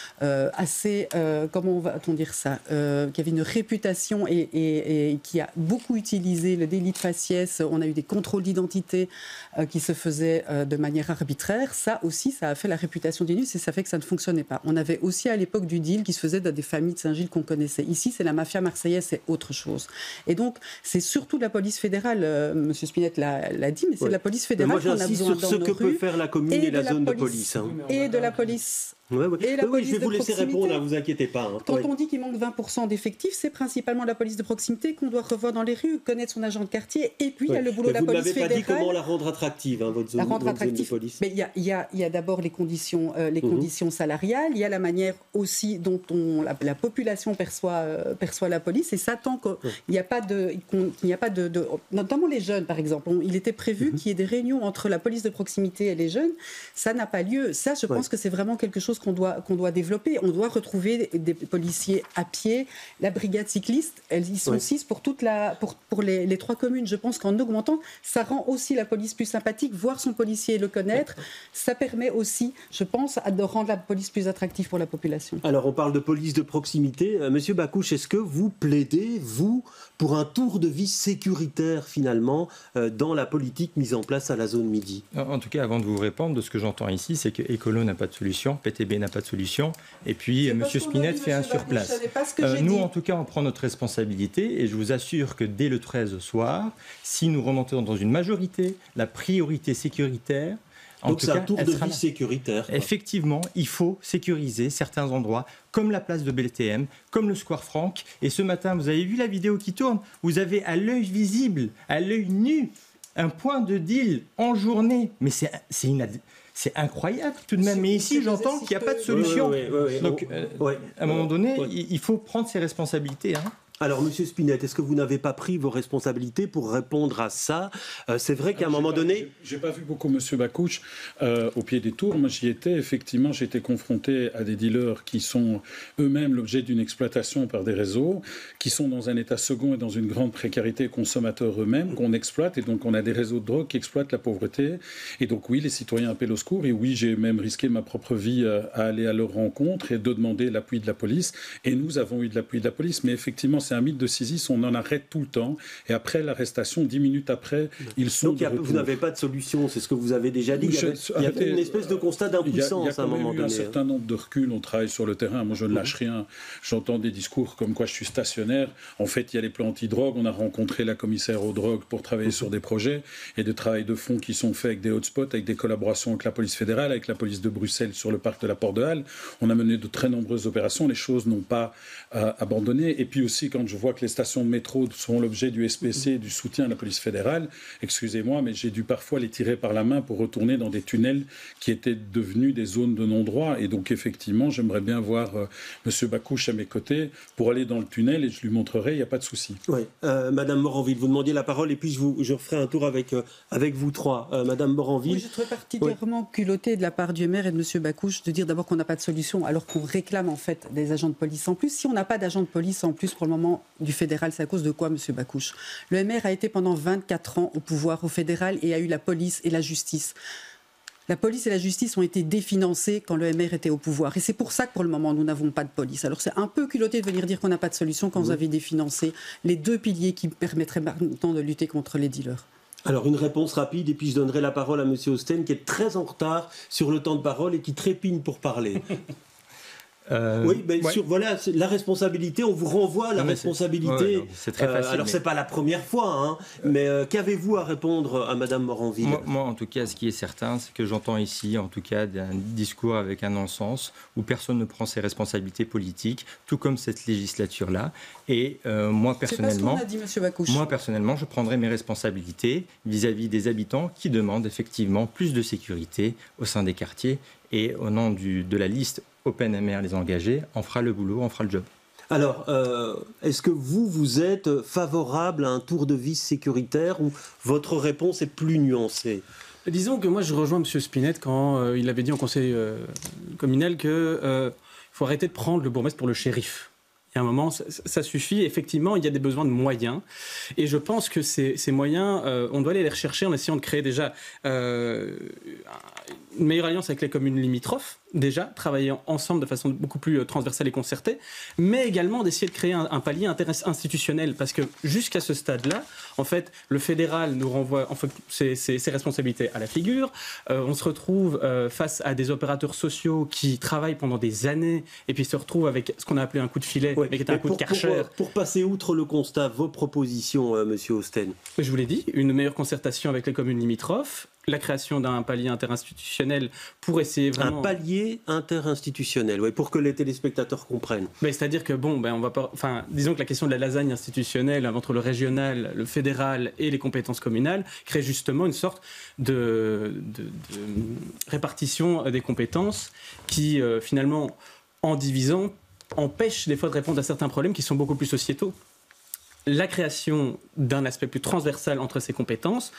assez, comment va-t-on dire ça, qui avait une réputation et qui a beaucoup utilisé le délit de faciès. On a eu des contrôles d'identité qui se faisaient de manière arbitraire. Ça aussi, ça a fait la réputation d'UNEUS et ça fait que ça ne fonctionnait pas. On avait aussi à l'époque du deal qui se faisait dans des familles de Saint-Gilles qu'on connaissait. Ici, c'est la mafia marseillaise, c'est autre chose. Et donc, c'est surtout de la police fédérale, M. Spinette l'a dit, mais c'est de la police fédérale qu'on a besoin dans nos rues. Moi, j'insiste sur ce que peut faire la commune et la zone de police. Et de la police. Oui, je vais vous laisser répondre, ne vous inquiétez pas. Quand on dit qu'il manque 20% d'effectifs, c'est principalement la police de proximité qu'on doit revoir dans les rues, connaître son agent de quartier, et puis il y a le boulot de la police fédérale. Vous n'avez pas dit comment la rendre attractive, votre zone de police. Mais il y a d'abord les conditions salariales, il y a la manière aussi dont la population perçoit la police, et ça tant qu'il n'y a pas de... Notamment les jeunes, par exemple. Il était prévu qu'il y ait des réunions entre la police de proximité et les jeunes. Ça n'a pas lieu. Ça, je pense que c'est vraiment quelque chose qu'on doit développer. On doit retrouver des policiers à pied. La brigade cycliste, ils sont 6 pour les 3 communes. Je pense qu'en augmentant, ça rend aussi la police plus sympathique. Voir son policier et le connaître, ça permet aussi, je pense, de rendre la police plus attractive pour la population. Alors, on parle de police de proximité. Monsieur Bakouche, est-ce que vous plaidez, vous, pour un tour de vis sécuritaire, finalement, dans la politique mise en place à la zone midi ? En tout cas, avant de vous répondre, de ce que j'entends ici, c'est que Écolo n'a pas de solution, PTB n'a pas de solution, et puis M. Spinette fait un surplace. Nous, en tout cas, on prend notre responsabilité, et je vous assure que dès le 13 soir, si nous remontons dans une majorité, la priorité sécuritaire, donc c'est un tour de vie sécuritaire. Effectivement, il faut sécuriser certains endroits, comme la place de BTM, comme le Square Franck. Et ce matin, vous avez vu la vidéo qui tourne, vous avez à l'œil visible, à l'œil nu, un point de deal en journée. Mais c'est incroyable tout de même. Mais ici, j'entends qu'il n'y a pas de solution. Donc, à un moment donné, il faut prendre ses responsabilités. Alors, Monsieur Spinette, est-ce que vous n'avez pas pris vos responsabilités pour répondre à ça ? C'est vrai qu'à un moment donné... J'ai pas vu beaucoup Monsieur Bakouche au pied des tours. Moi, j'y étais. Effectivement, j'ai été confronté à des dealers qui sont eux-mêmes l'objet d'une exploitation par des réseaux, qui sont dans un état second et dans une grande précarité consommateurs eux-mêmes, qu'on exploite. Et donc, on a des réseaux de drogue qui exploitent la pauvreté. Et donc, oui, les citoyens appellent au secours. Et oui, j'ai même risqué ma propre vie à aller à leur rencontre et de demander l'appui de la police. Et nous avons eu de l'appui de la police. Mais effectivement, c'est un mythe de Sisyphe, on en arrête tout le temps. Et après l'arrestation, 10 minutes après, ils sont donc vous n'avez pas de solution, c'est ce que vous avez déjà dit. Il y a une espèce de constat d'impuissance à un moment donné. Il y a un certain nombre de reculs, on travaille sur le terrain. Moi, je ne lâche rien. J'entends des discours comme quoi je suis stationnaire. En fait, il y a les plans anti-drogue. On a rencontré la commissaire aux drogues pour travailler sur des projets et des travails de fond qui sont faits avec des hotspots, avec des collaborations avec la police fédérale, avec la police de Bruxelles sur le parc de la Porte de Halle. On a mené de très nombreuses opérations. Les choses n'ont pas abandonné. Et puis aussi, quand quand je vois que les stations de métro sont l'objet du SPC, du soutien à la police fédérale, excusez-moi, mais j'ai dû parfois les tirer par la main pour retourner dans des tunnels qui étaient devenus des zones de non-droit. Et donc, effectivement, j'aimerais bien voir M. Bakouche à mes côtés pour aller dans le tunnel et je lui montrerai, il n'y a pas de souci. Oui. Madame Moranville, vous demandiez la parole et puis je referai un tour avec vous trois. Madame Moranville. Oui, je trouve particulièrement culotté de la part du maire et de M. Bakouche de dire d'abord qu'on n'a pas de solution alors qu'on réclame en fait des agents de police en plus. Si on n'a pas d'agents de police en plus pour le moment du fédéral, c'est à cause de quoi, M. Bakouche? Le MR a été pendant 24 ans au pouvoir au fédéral et a eu la police et la justice. La police et la justice ont été définancées quand le MR était au pouvoir. Et c'est pour ça que pour le moment, nous n'avons pas de police. Alors c'est un peu culotté de venir dire qu'on n'a pas de solution quand vous avez définancé les deux piliers qui permettraient maintenant de lutter contre les dealers. Alors une réponse rapide et puis je donnerai la parole à M. Austen qui est très en retard sur le temps de parole et qui trépigne pour parler. Oui, ben ouais. Voilà, la responsabilité, on vous renvoie à la responsabilité. C'est très facile. Alors, c'est pas la première fois, hein, mais qu'avez-vous à répondre à Madame Moranville? Moi, en tout cas, ce qui est certain, c'est que j'entends ici, en tout cas, un discours avec un non-sens où personne ne prend ses responsabilités politiques, tout comme cette législature-là. Et moi, personnellement, c'est pas ce qu'on a dit, M. Bakouche. Moi, personnellement, je prendrai mes responsabilités vis-à-vis des habitants qui demandent effectivement plus de sécurité au sein des quartiers. Et au nom de la liste Open MR les engagés, on fera le boulot, on fera le job. Alors, est-ce que vous êtes favorable à un tour de vis sécuritaire ou votre réponse est plus nuancée? Disons que moi je rejoins M. Spinette quand il avait dit en conseil communal qu'il faut arrêter de prendre le bourgmestre pour le shérif. Il y a un moment, ça suffit. Effectivement, il y a des besoins de moyens. Et je pense que ces moyens, on doit aller les rechercher en essayant de créer déjà une meilleure alliance avec les communes limitrophes, déjà, travailler ensemble de façon beaucoup plus transversale et concertée, mais également d'essayer de créer un palier interinstitutionnel. Parce que jusqu'à ce stade-là, en fait, le fédéral nous renvoie ses responsabilités à la figure. On se retrouve face à des opérateurs sociaux qui travaillent pendant des années et puis se retrouvent avec ce qu'on a appelé un coup de filet, mais qui est un coup de karcher. Pour passer outre le constat, vos propositions, Monsieur Austen. Je vous l'ai dit, une meilleure concertation avec les communes limitrophes, la création d'un palier interinstitutionnel pour essayer vraiment... Un palier interinstitutionnel, oui, pour que les téléspectateurs comprennent. Mais c'est-à-dire que, on va pas... Enfin, disons que la question de la lasagne institutionnelle entre le régional, le fédéral et les compétences communales crée justement une sorte de répartition des compétences qui, finalement, en divisant, empêche des fois de répondre à certains problèmes qui sont beaucoup plus sociétaux. La création d'un aspect plus transversal entre ces compétences,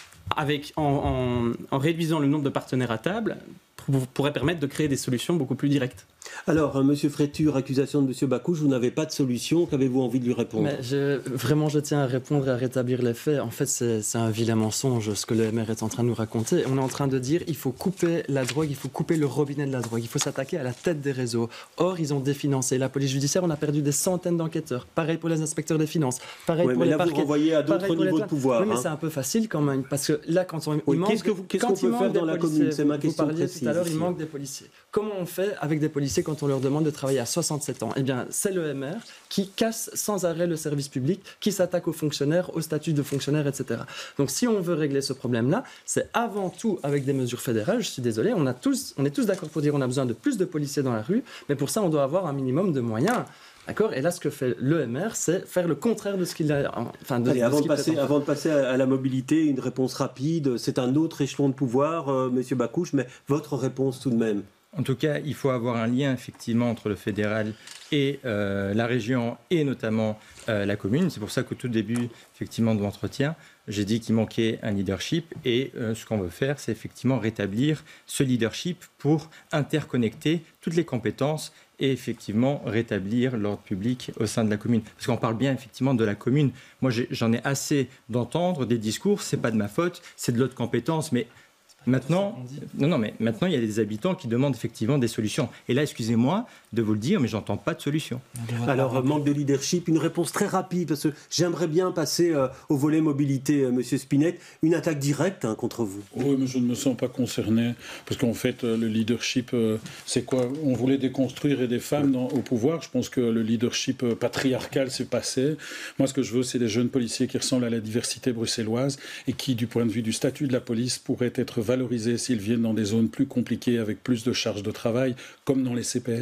en réduisant le nombre de partenaires à table, pourrait permettre de créer des solutions beaucoup plus directes. Alors, Monsieur Fréture, accusation de Monsieur Bakouche, vous n'avez pas de solution, qu'avez-vous envie de lui répondre? Mais je tiens à répondre et à rétablir les faits. En fait, c'est un vilain mensonge ce que le MR est en train de nous raconter. On est en train de dire il faut couper la drogue, il faut couper le robinet de la drogue, il faut s'attaquer à la tête des réseaux. Or, ils ont définancé la police judiciaire, on a perdu des centaines d'enquêteurs. Pareil pour les inspecteurs des finances, pareil pour les parquets. Vous renvoyez à d'autres niveaux de pouvoir. Oui, mais c'est un peu facile quand même, parce que là, quand on qu'est-ce qu'on peut faire dans la commune? C'est ma question précise. Tout à l'heure, il manque des policiers. Comment on fait avec des policiers quand on leur demande de travailler à 67 ans? Eh bien, c'est le MR qui casse sans arrêt le service public, qui s'attaque aux fonctionnaires, au statut de fonctionnaire, etc. Donc, si on veut régler ce problème-là, c'est avant tout avec des mesures fédérales. Je suis désolé, on est tous d'accord pour dire qu'on a besoin de plus de policiers dans la rue, mais pour ça, on doit avoir un minimum de moyens. D'accord? Et là, ce que fait l'EMR, c'est faire le contraire de ce qu'il a... Avant de passer à la mobilité, une réponse rapide. C'est un autre échelon de pouvoir, Monsieur Bakouche, mais votre réponse tout de même. En tout cas, il faut avoir un lien effectivement entre le fédéral et la région et notamment la commune. C'est pour ça qu'au tout début effectivement de l'entretien, j'ai dit qu'il manquait un leadership et ce qu'on veut faire, c'est effectivement rétablir ce leadership pour interconnecter toutes les compétences et effectivement rétablir l'ordre public au sein de la commune. Parce qu'on parle bien effectivement de la commune. Moi, j'en ai assez d'entendre des discours, c'est pas de ma faute, c'est de l'autre compétence, mais maintenant, maintenant, il y a des habitants qui demandent effectivement des solutions. Et là, excusez-moi de vous le dire, mais j'entends pas de solution. Alors, manque de leadership, une réponse très rapide, parce que j'aimerais bien passer au volet mobilité, Monsieur Spinette. Une attaque directe contre vous. Oui, mais je ne me sens pas concerné, parce qu'en fait, le leadership, c'est quoi? On voulait déconstruire des femmes au pouvoir. Je pense que le leadership patriarcal s'est passé. Moi, ce que je veux, c'est des jeunes policiers qui ressemblent à la diversité bruxelloise et qui, du point de vue du statut de la police, pourraient être valorisés s'ils viennent dans des zones plus compliquées avec plus de charges de travail, comme dans les CPS.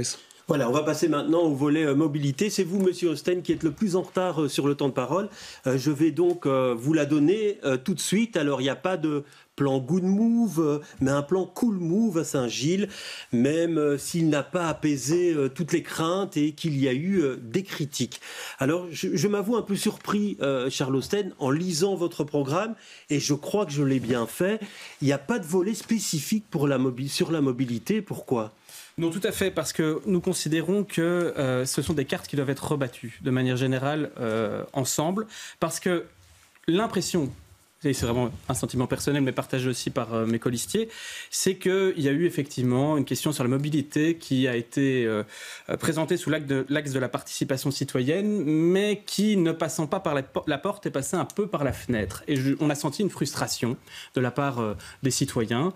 Voilà, on va passer maintenant au volet mobilité. C'est vous, Monsieur Osten, qui êtes le plus en retard sur le temps de parole. Je vais donc vous la donner tout de suite. Alors, il n'y a pas de plan good move, mais un plan cool move à Saint-Gilles, même s'il n'a pas apaisé toutes les craintes et qu'il y a eu des critiques. Alors, je m'avoue un peu surpris, Charles Osten, en lisant votre programme, et je crois que je l'ai bien fait. Il n'y a pas de volet spécifique sur la mobilité. Pourquoi ? Non, tout à fait, parce que nous considérons que ce sont des cartes qui doivent être rebattues de manière générale ensemble, parce que l'impression, et c'est vraiment un sentiment personnel, mais partagé aussi par mes colistiers, c'est qu'il y a eu effectivement une question sur la mobilité qui a été présentée sous l'axe de la participation citoyenne, mais qui, ne passant pas par la porte, est passée un peu par la fenêtre. Et on a senti une frustration de la part des citoyens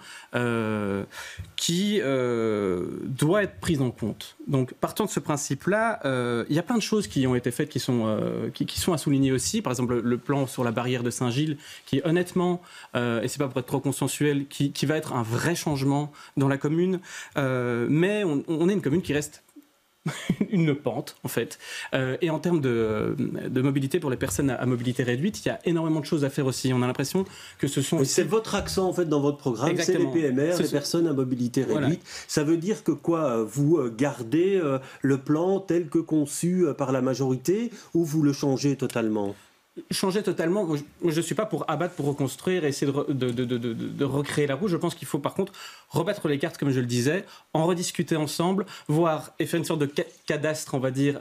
qui doit être prise en compte. Donc, partant de ce principe-là, il y a plein de choses qui ont été faites qui sont à souligner aussi. Par exemple, le plan sur la barrière de Saint-Gilles, qui honnêtement, et c'est pas pour être trop consensuel, qui va être un vrai changement dans la commune, mais on est une commune qui reste une pente en fait, et en termes de mobilité pour les personnes à mobilité réduite, il y a énormément de choses à faire aussi. On a l'impression que ce sont... C'est votre accent en fait dans votre programme. Exactement. C'est les PMR, les personnes à mobilité réduite. Voilà. Ça veut dire que quoi, vous gardez le plan tel que conçu par la majorité, ou vous le changez totalement ? Changer totalement, moi, je ne suis pas pour abattre, pour reconstruire et essayer de recréer la roue. Je pense qu'il faut par contre rebattre les cartes, comme je le disais, en rediscuter ensemble, voire et faire une sorte de cadastre, on va dire,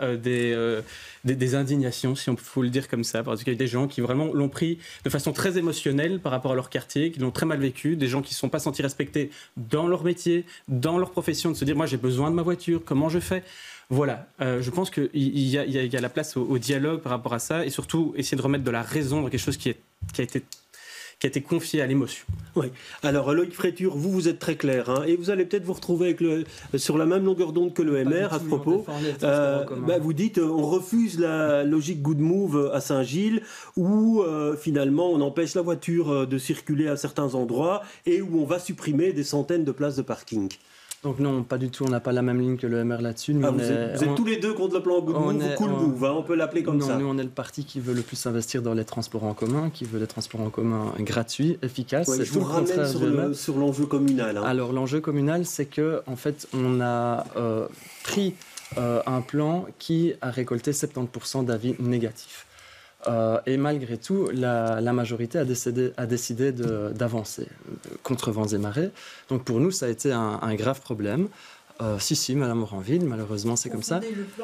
des indignations, si on peut le dire comme ça, parce qu'il y a des gens qui vraiment l'ont pris de façon très émotionnelle par rapport à leur quartier, qui l'ont très mal vécu, des gens qui ne se sont pas sentis respectés dans leur métier, dans leur profession, de se dire moi j'ai besoin de ma voiture, comment je fais ? Voilà, je pense qu'il y a la place au dialogue par rapport à ça, et surtout essayer de remettre de la raison dans quelque chose qui a été confié à l'émotion. Oui. Alors, Loïc Fréture, vous êtes très clair, hein, et vous allez peut-être vous retrouver sur la même longueur d'onde que le MR à ce propos. Vous dites on refuse la logique good move à Saint-Gilles, où finalement on empêche la voiture de circuler à certains endroits et où on va supprimer des centaines de places de parking. Donc non, pas du tout, on n'a pas la même ligne que le MR là-dessus. Vous êtes tous les deux contre le plan good move ou cool move, hein, on peut l'appeler comme ça. Nous, on est le parti qui veut le plus investir dans les transports en commun, qui veut des transports en commun gratuits, efficaces. Ouais, je vous ramène sur l'enjeu communal. Hein. Alors l'enjeu communal, c'est que en fait, on a pris un plan qui a récolté 70% d'avis négatifs. Et malgré tout, la majorité a décidé d'avancer contre vents et marées. Donc pour nous, ça a été un grave problème. Si, Madame Moranville, malheureusement, c'est comme ça. Le plan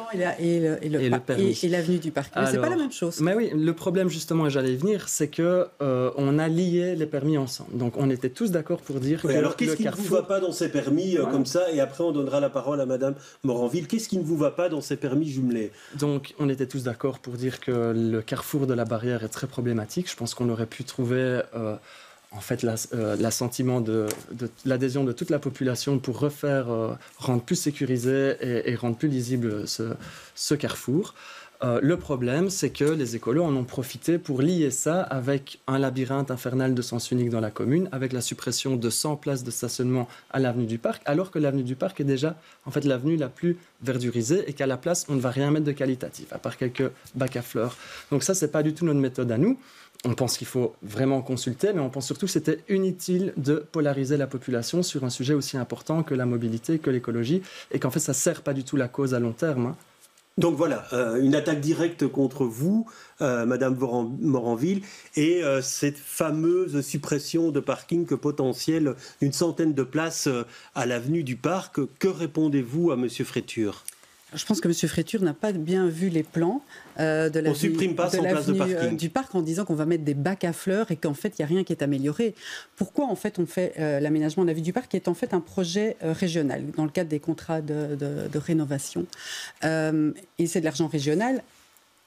et l'avenue du parc. Mais c'est pas la même chose. Mais oui, le problème, justement, et j'allais y venir, c'est que on a lié les permis ensemble. Donc on était tous d'accord pour dire que alors qu'est-ce qui ne vous va pas dans ces permis comme ça, et après on donnera la parole à Madame Moranville. Qu'est-ce qui ne vous va pas dans ces permis jumelés ? Donc on était tous d'accord pour dire que le carrefour de la barrière est très problématique. Je pense qu'on aurait pu trouver... en fait, l'assentiment de l'adhésion de toute la population pour rendre plus sécurisé et rendre plus lisible ce carrefour. Le problème, c'est que les écolos en ont profité pour lier ça avec un labyrinthe infernal de sens unique dans la commune, avec la suppression de 100 places de stationnement à l'avenue du Parc, alors que l'avenue du Parc est déjà en fait l'avenue la plus verdurisée et qu'à la place, on ne va rien mettre de qualitatif, à part quelques bacs à fleurs. Donc ça, c'est pas du tout notre méthode à nous. On pense qu'il faut vraiment consulter, mais on pense surtout que c'était inutile de polariser la population sur un sujet aussi important que la mobilité, que l'écologie, et qu'en fait, ça ne sert pas du tout la cause à long terme. Hein. Donc voilà, une attaque directe contre vous, Madame Moranville, et cette fameuse suppression de parking potentielle d'une centaine de places à l'avenue du Parc. Que répondez-vous à Monsieur Fréture ? Je pense que M. Fréture n'a pas bien vu les plans de l'avenue du Parc en disant qu'on va mettre des bacs à fleurs et qu'en fait, il n'y a rien qui est amélioré. Pourquoi en fait on fait l'aménagement de l'avenue du Parc qui est en fait un projet régional dans le cadre des contrats de rénovation. Et c'est de l'argent régional.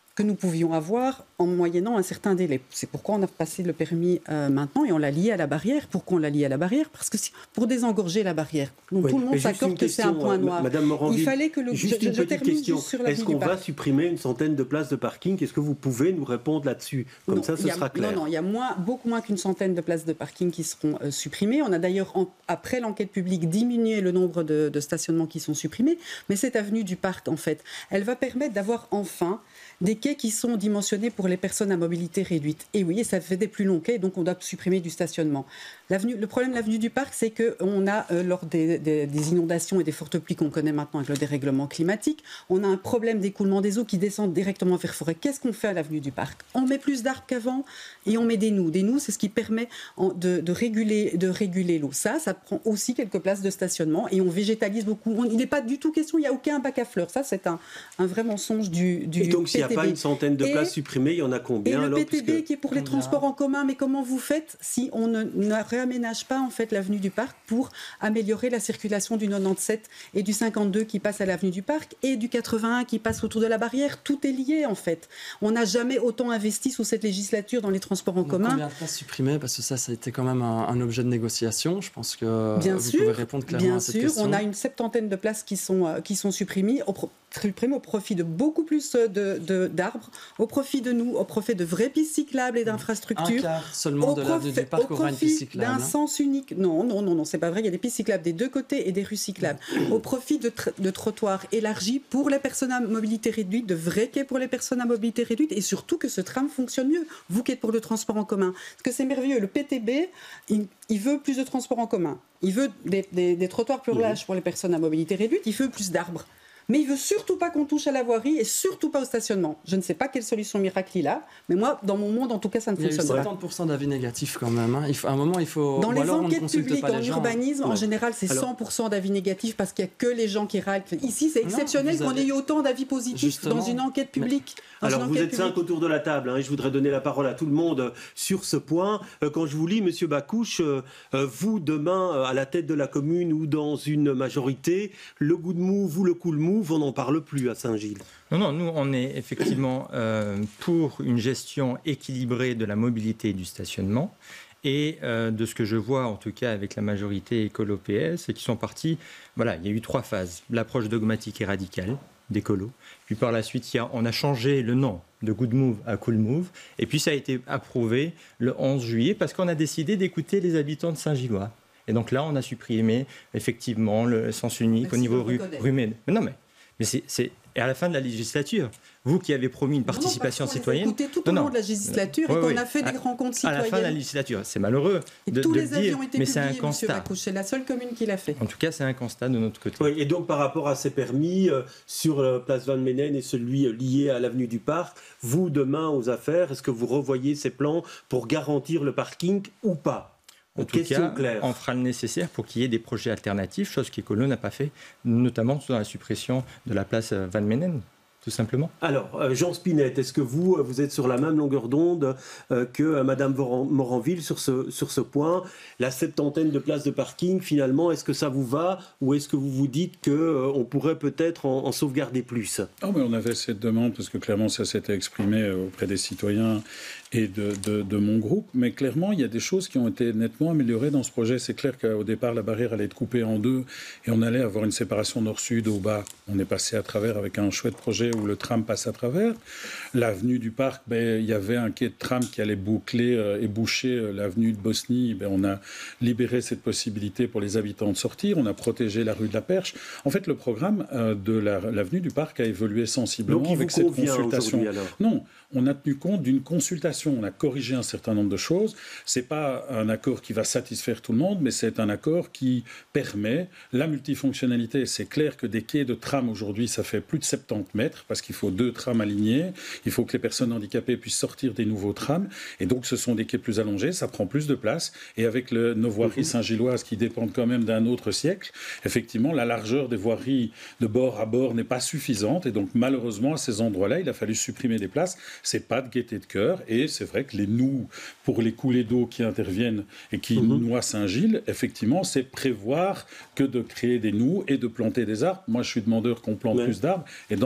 que nous pouvions avoir en moyennant un certain délai. C'est pourquoi on a passé le permis maintenant et on l'a lié à la barrière. Pourquoi on l'a lié à la barrière? Parce que pour désengorger la barrière, tout le monde s'accorde que c'est un point noir. Madame Moranville, il fallait que juste une petite question. Est-ce qu'on va supprimer une centaine de places de parking? Est-ce que vous pouvez nous répondre là-dessus? Comme ça, ce sera clair. Non, il y a beaucoup moins qu'une centaine de places de parking qui seront supprimées. On a d'ailleurs, après l'enquête publique, diminué le nombre de stationnements qui sont supprimés. Mais cette avenue du Parc, en fait, elle va permettre d'avoir enfin des quais qui sont dimensionnés pour les personnes à mobilité réduite. Et oui, ça fait des plus longs quais, donc on doit supprimer du stationnement. Le problème de l'avenue du Parc, c'est qu'on a, lors des inondations et des fortes pluies qu'on connaît maintenant avec le dérèglement climatique, on a un problème d'écoulement des eaux qui descendent directement vers forêt. Qu'est-ce qu'on fait à l'avenue du Parc? On met plus d'arbres qu'avant et on met des noues. Des noues, c'est ce qui permet de réguler l'eau. Ça prend aussi quelques places de stationnement et on végétalise beaucoup. Il n'est pas du tout question, il n'y a aucun bac à fleurs. Ça, c'est un vrai mensonge du et donc, s'il n'y a PTB. pas une centaine de places supprimées, il y en a combien? Et le PTB qui est pour les transports en commun, mais comment vous faites si on ne réaménage pas en fait l'avenue du Parc pour améliorer la circulation du 97 et du 52 qui passe à l'avenue du Parc et du 81 qui passe autour de la barrière? Tout est lié en fait. On n'a jamais autant investi sous cette législature dans les transports en commun. Combien de places supprimées? Parce que ça a été quand même un objet de négociation. Je pense que vous pouvez répondre clairement à cette question. On a une septantaine de places qui sont supprimées au profit de beaucoup plus d'arbres, au profit de nous, au profit de vraies pistes cyclables et d'infrastructures. Un quart seulement de l'avenue du Parc aura une piste cyclable. D'un sens unique. Non, c'est pas vrai. Il y a des pistes cyclables des deux côtés et des rues cyclables. Au profit de trottoirs élargis pour les personnes à mobilité réduite, de vrais quais pour les personnes à mobilité réduite et surtout que ce tram fonctionne mieux. Vous qui êtes pour le transport en commun. Parce que c'est merveilleux. Le PTB, il veut plus de transport en commun. Il veut des trottoirs plus larges pour les personnes à mobilité réduite. Il veut plus d'arbres. Mais il ne veut surtout pas qu'on touche à la voirie et surtout pas au stationnement. Je ne sais pas quelle solution miracle il a, mais moi, dans mon monde, en tout cas, ça ne fonctionne pas. Il y a eu 50% d'avis négatifs quand même. Hein. À un moment, il faut... Dans les enquêtes publiques, en urbanisme, en général, c'est 100% d'avis négatifs parce qu'il n'y a que les gens qui râlent. Ici, c'est exceptionnel qu'on ait eu autant d'avis positifs dans une enquête publique. Alors, vous êtes 5 autour de la table, et je voudrais donner la parole à tout le monde sur ce point. Quand je vous lis, Monsieur Bakouche, vous, demain, à la tête de la commune ou dans une majorité, le good move ou le cool move, on n'en parle plus à Saint-Gilles. Non, nous, on est effectivement pour une gestion équilibrée de la mobilité et du stationnement. Et de ce que je vois, en tout cas, avec la majorité écolo-PS, c'est qu'ils sont partis... Voilà, il y a eu 3 phases. L'approche dogmatique et radicale d'écolo. Puis par la suite, on a changé le nom de Good Move à Cool Move. Et puis ça a été approuvé le 11 juillet parce qu'on a décidé d'écouter les habitants de Saint-Gillois. Et donc là, on a supprimé effectivement le sens unique au niveau rue Ménès. Mais c'est à la fin de la législature. Vous qui avez promis une participation citoyenne... On a écouté tout au long de la législature et qu'on a fait des rencontres citoyennes. À la fin de la législature, c'est malheureux de le dire, mais c'est un constat. C'est la seule commune qui l'a fait. En tout cas, c'est un constat de notre côté. Oui, et donc par rapport à ces permis sur Place Van Menen et celui lié à l'avenue du Parc, vous, demain aux affaires, est-ce que vous revoyez ces plans pour garantir le parking ou pas? En tout cas, on fera le nécessaire pour qu'il y ait des projets alternatifs, chose qu'Écolo n'a pas fait, notamment dans la suppression de la place Van Menen, tout simplement. Alors, Jean Spinette, est-ce que vous êtes sur la même longueur d'onde que Madame Moranville sur ce point? La septantaine de places de parking, finalement, est-ce que ça vous va ou est-ce que vous vous dites qu'on pourrait peut-être en sauvegarder plus? Mais on avait cette demande parce que clairement ça s'était exprimé auprès des citoyens et de mon groupe. Mais clairement, il y a des choses qui ont été nettement améliorées dans ce projet. C'est clair qu'au départ, la barrière allait être coupée en 2 et on allait avoir une séparation nord-sud au bas. On est passé à travers avec un chouette projet où le tram passe à travers. L'avenue du Parc, il y avait un quai de tram qui allait boucler et boucher l'avenue de Bosnie. On a libéré cette possibilité pour les habitants de sortir. On a protégé la rue de la Perche. En fait, le programme de l'avenue du Parc a évolué sensiblement. Donc, avec cette consultation. Non, on a tenu compte d'une consultation. On a corrigé un certain nombre de choses. C'est pas un accord qui va satisfaire tout le monde, mais c'est un accord qui permet la multifonctionnalité. C'est clair que des quais de tram aujourd'hui, ça fait plus de 70 mètres parce qu'il faut 2 trams alignés. Il faut que les personnes handicapées puissent sortir des nouveaux trams. Et donc, ce sont des quais plus allongés. Ça prend plus de place. Et avec nos voiries saint-gilloises qui dépendent quand même d'un autre siècle, effectivement, la largeur des voiries de bord à bord n'est pas suffisante. Et donc, malheureusement, à ces endroits-là, il a fallu supprimer des places. C'est pas de gaieté de cœur. Et c'est vrai que les noues pour les coulées d'eau qui interviennent et qui noient Saint-Gilles, effectivement, c'est prévoir que de créer des noues et de planter des arbres. Moi, je suis demandeur qu'on plante plus d'arbres. Et dans ce programme,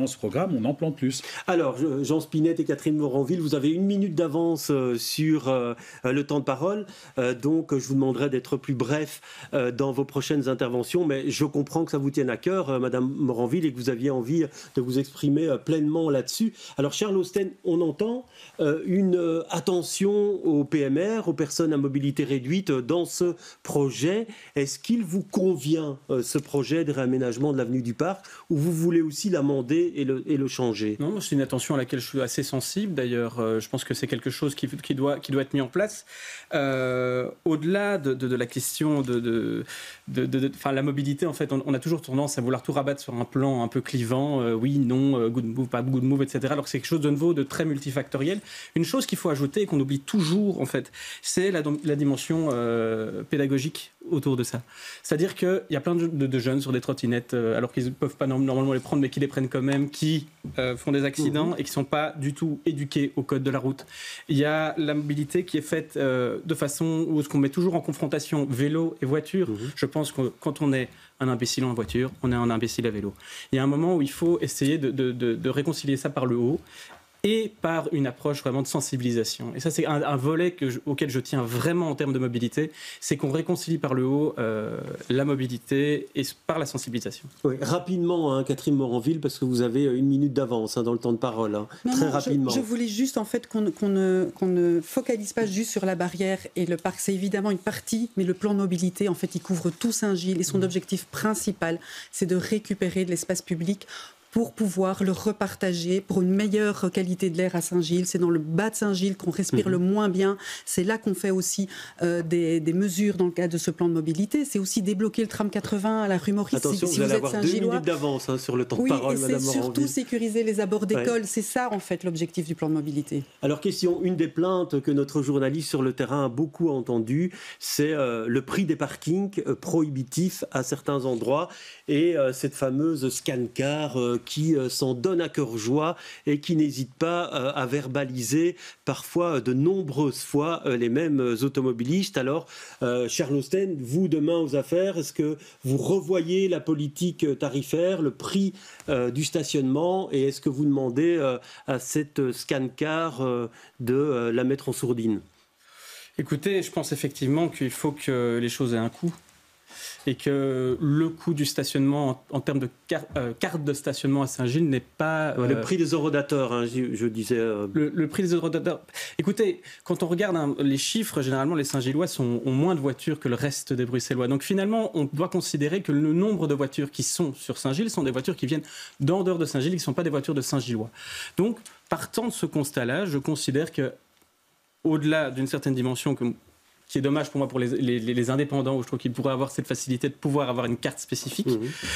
rame, on en plante plus. Alors, Jean Spinette et Catherine Moranville, vous avez 1 minute d'avance sur le temps de parole, donc je vous demanderai d'être plus bref dans vos prochaines interventions, mais je comprends que ça vous tienne à cœur, Madame Moranville, et que vous aviez envie de vous exprimer pleinement là-dessus. Alors, Charles Austen, on entend une attention aux PMR, aux personnes à mobilité réduite, dans ce projet. Est-ce qu'il vous convient, ce projet de réaménagement de l'avenue du Parc, ou vous voulez aussi l'amender et le changer? Non, c'est une attention à laquelle je suis assez sensible. D'ailleurs, je pense que c'est quelque chose qui doit être mis en place. Au-delà de la question de la mobilité, en fait, on a toujours tendance à vouloir tout rabattre sur un plan un peu clivant. Oui, non, good move, pas good move, etc. Alors que c'est quelque chose de nouveau, de très multifactoriel. Une chose qu'il faut ajouter et qu'on oublie toujours, en fait, c'est la dimension pédagogique autour de ça. C'est-à-dire qu'il y a plein de jeunes sur des trottinettes, alors qu'ils ne peuvent pas normalement les prendre, mais qui les prennent quand même, qui font des accidents et qui ne sont pas du tout éduqués au code de la route. Il y a la mobilité qui est faite de façon où on met toujours en confrontation vélo et voiture. Je pense que quand on est un imbécile en voiture, on est un imbécile à vélo. Il y a un moment où il faut essayer de réconcilier ça par le haut et par une approche vraiment de sensibilisation. Et ça, c'est un volet auquel je tiens vraiment en termes de mobilité, c'est qu'on réconcilie par le haut la mobilité et par la sensibilisation. Oui, rapidement, Catherine Moranville, parce que vous avez 1 minute d'avance dans le temps de parole. Très rapidement. Je voulais juste en fait qu'on ne focalise pas juste sur la barrière et le parc. C'est évidemment une partie, mais le plan de mobilité, en fait, il couvre tout Saint-Gilles et son objectif principal, c'est de récupérer de l'espace public pour pouvoir le repartager pour une meilleure qualité de l'air à Saint-Gilles. C'est dans le bas de Saint-Gilles qu'on respire le moins bien. C'est là qu'on fait aussi des mesures dans le cadre de ce plan de mobilité. C'est aussi débloquer le tram 80 à la rue Maurice. Attention, si vous allez êtes avoir 2 Saint-Gillois. minutes d'avance sur le temps de parole, Madame Moranville. Oui, et c'est surtout sécuriser les abords d'école. C'est ça, en fait, l'objectif du plan de mobilité. Alors, question, une des plaintes que notre journaliste sur le terrain a beaucoup entendues, c'est le prix des parkings prohibitif à certains endroits et cette fameuse scan-car qui s'en donne à cœur joie et qui n'hésite pas à verbaliser parfois de nombreuses fois les mêmes automobilistes. Alors, Charles Austen, vous demain aux affaires, est-ce que vous revoyez la politique tarifaire, le prix du stationnement, et est-ce que vous demandez à cette scan-car de la mettre en sourdine? Écoutez, je pense effectivement qu'il faut que les choses aient un coût. Et que le coût du stationnement en termes de carte de stationnement à Saint-Gilles n'est pas... Le prix des eurodateurs, je disais... Le prix des eurodateurs... Écoutez, quand on regarde les chiffres, généralement les Saint-Gillois ont moins de voitures que le reste des Bruxellois. Donc finalement, on doit considérer que le nombre de voitures qui sont sur Saint-Gilles sont des voitures qui viennent d'en dehors de Saint-Gilles, qui ne sont pas des voitures de Saint-Gillois. Donc, partant de ce constat-là, je considère qu'au-delà d'une certaine dimension qui est dommage pour moi pour les indépendants, où je trouve qu'ils pourraient avoir cette facilité de pouvoir avoir une carte spécifique.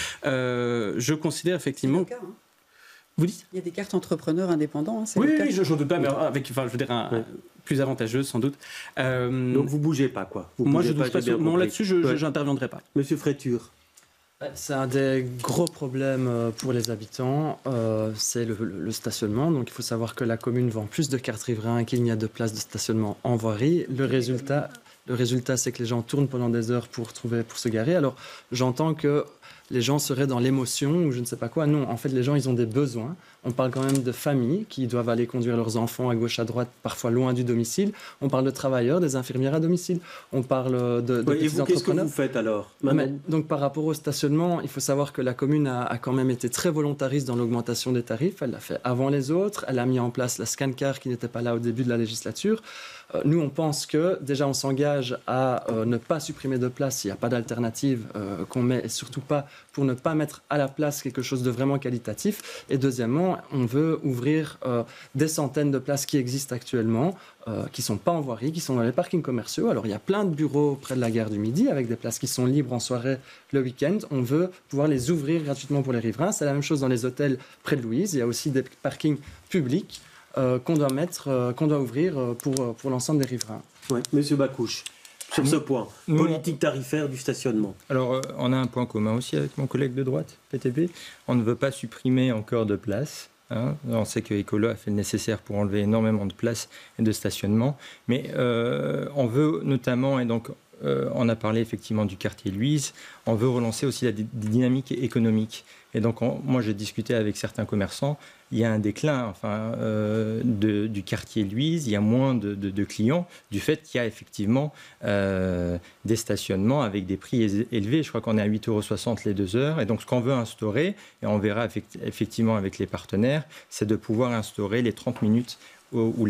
Je considère effectivement... C'est le cas, hein. Vous dites ? Il y a des cartes entrepreneurs indépendants. C'est oui, le cas. oui, je doute pas, mais avec, je veux dire, plus avantageuse sans doute. Donc vous bougez pas, quoi. Moi, je ne doute pas. Non, là-dessus, je n'interviendrai pas. Monsieur Fréture. C'est un des gros problèmes pour les habitants, c'est le stationnement. Donc il faut savoir que la commune vend plus de cartes riverains qu'il n'y a de places de stationnement en voirie. Le résultat, c'est que les gens tournent pendant des heures pour se garer. Alors j'entends que les gens seraient dans l'émotion ou je ne sais pas quoi. Non, en fait, les gens, ils ont des besoins. On parle quand même de familles qui doivent aller conduire leurs enfants à gauche, à droite, parfois loin du domicile. On parle de travailleurs, des infirmières à domicile. On parle de petits et vous, entrepreneurs. qu'est-ce que vous faites alors Donc, par rapport au stationnement, il faut savoir que la commune a quand même été très volontariste dans l'augmentation des tarifs. Elle l'a fait avant les autres. Elle a mis en place la scan-car qui n'était pas là au début de la législature. Nous, on pense que déjà, on s'engage à ne pas supprimer de place s'il n'y a pas d'alternative qu'on met, et surtout pas pour ne pas mettre à la place quelque chose de vraiment qualitatif. Et deuxièmement, on veut ouvrir des centaines de places qui existent actuellement, qui ne sont pas en voirie, qui sont dans les parkings commerciaux. Alors, il y a plein de bureaux près de la gare du Midi avec des places qui sont libres en soirée le week-end. On veut pouvoir les ouvrir gratuitement pour les riverains. C'est la même chose dans les hôtels près de Louise. Il y a aussi des parkings publics qu'on doit ouvrir pour l'ensemble des riverains. Oui, Monsieur Bacouche, sur ce point, politique tarifaire du stationnement. Alors, on a un point commun aussi avec mon collègue de droite, PTP. On ne veut pas supprimer encore de places. On sait que Écolo a fait le nécessaire pour enlever énormément de places et de stationnement. Mais on veut notamment, et donc on a parlé effectivement du quartier Louise, on veut relancer aussi la dynamique économique. Et donc, moi, j'ai discuté avec certains commerçants. Il y a un déclin du quartier Louise. Il y a moins de clients du fait qu'il y a effectivement des stationnements avec des prix élevés. Je crois qu'on est à 8,60 € les 2 heures. Et donc, ce qu'on veut instaurer, et on verra effectivement avec les partenaires, c'est de pouvoir instaurer les 30 minutes ou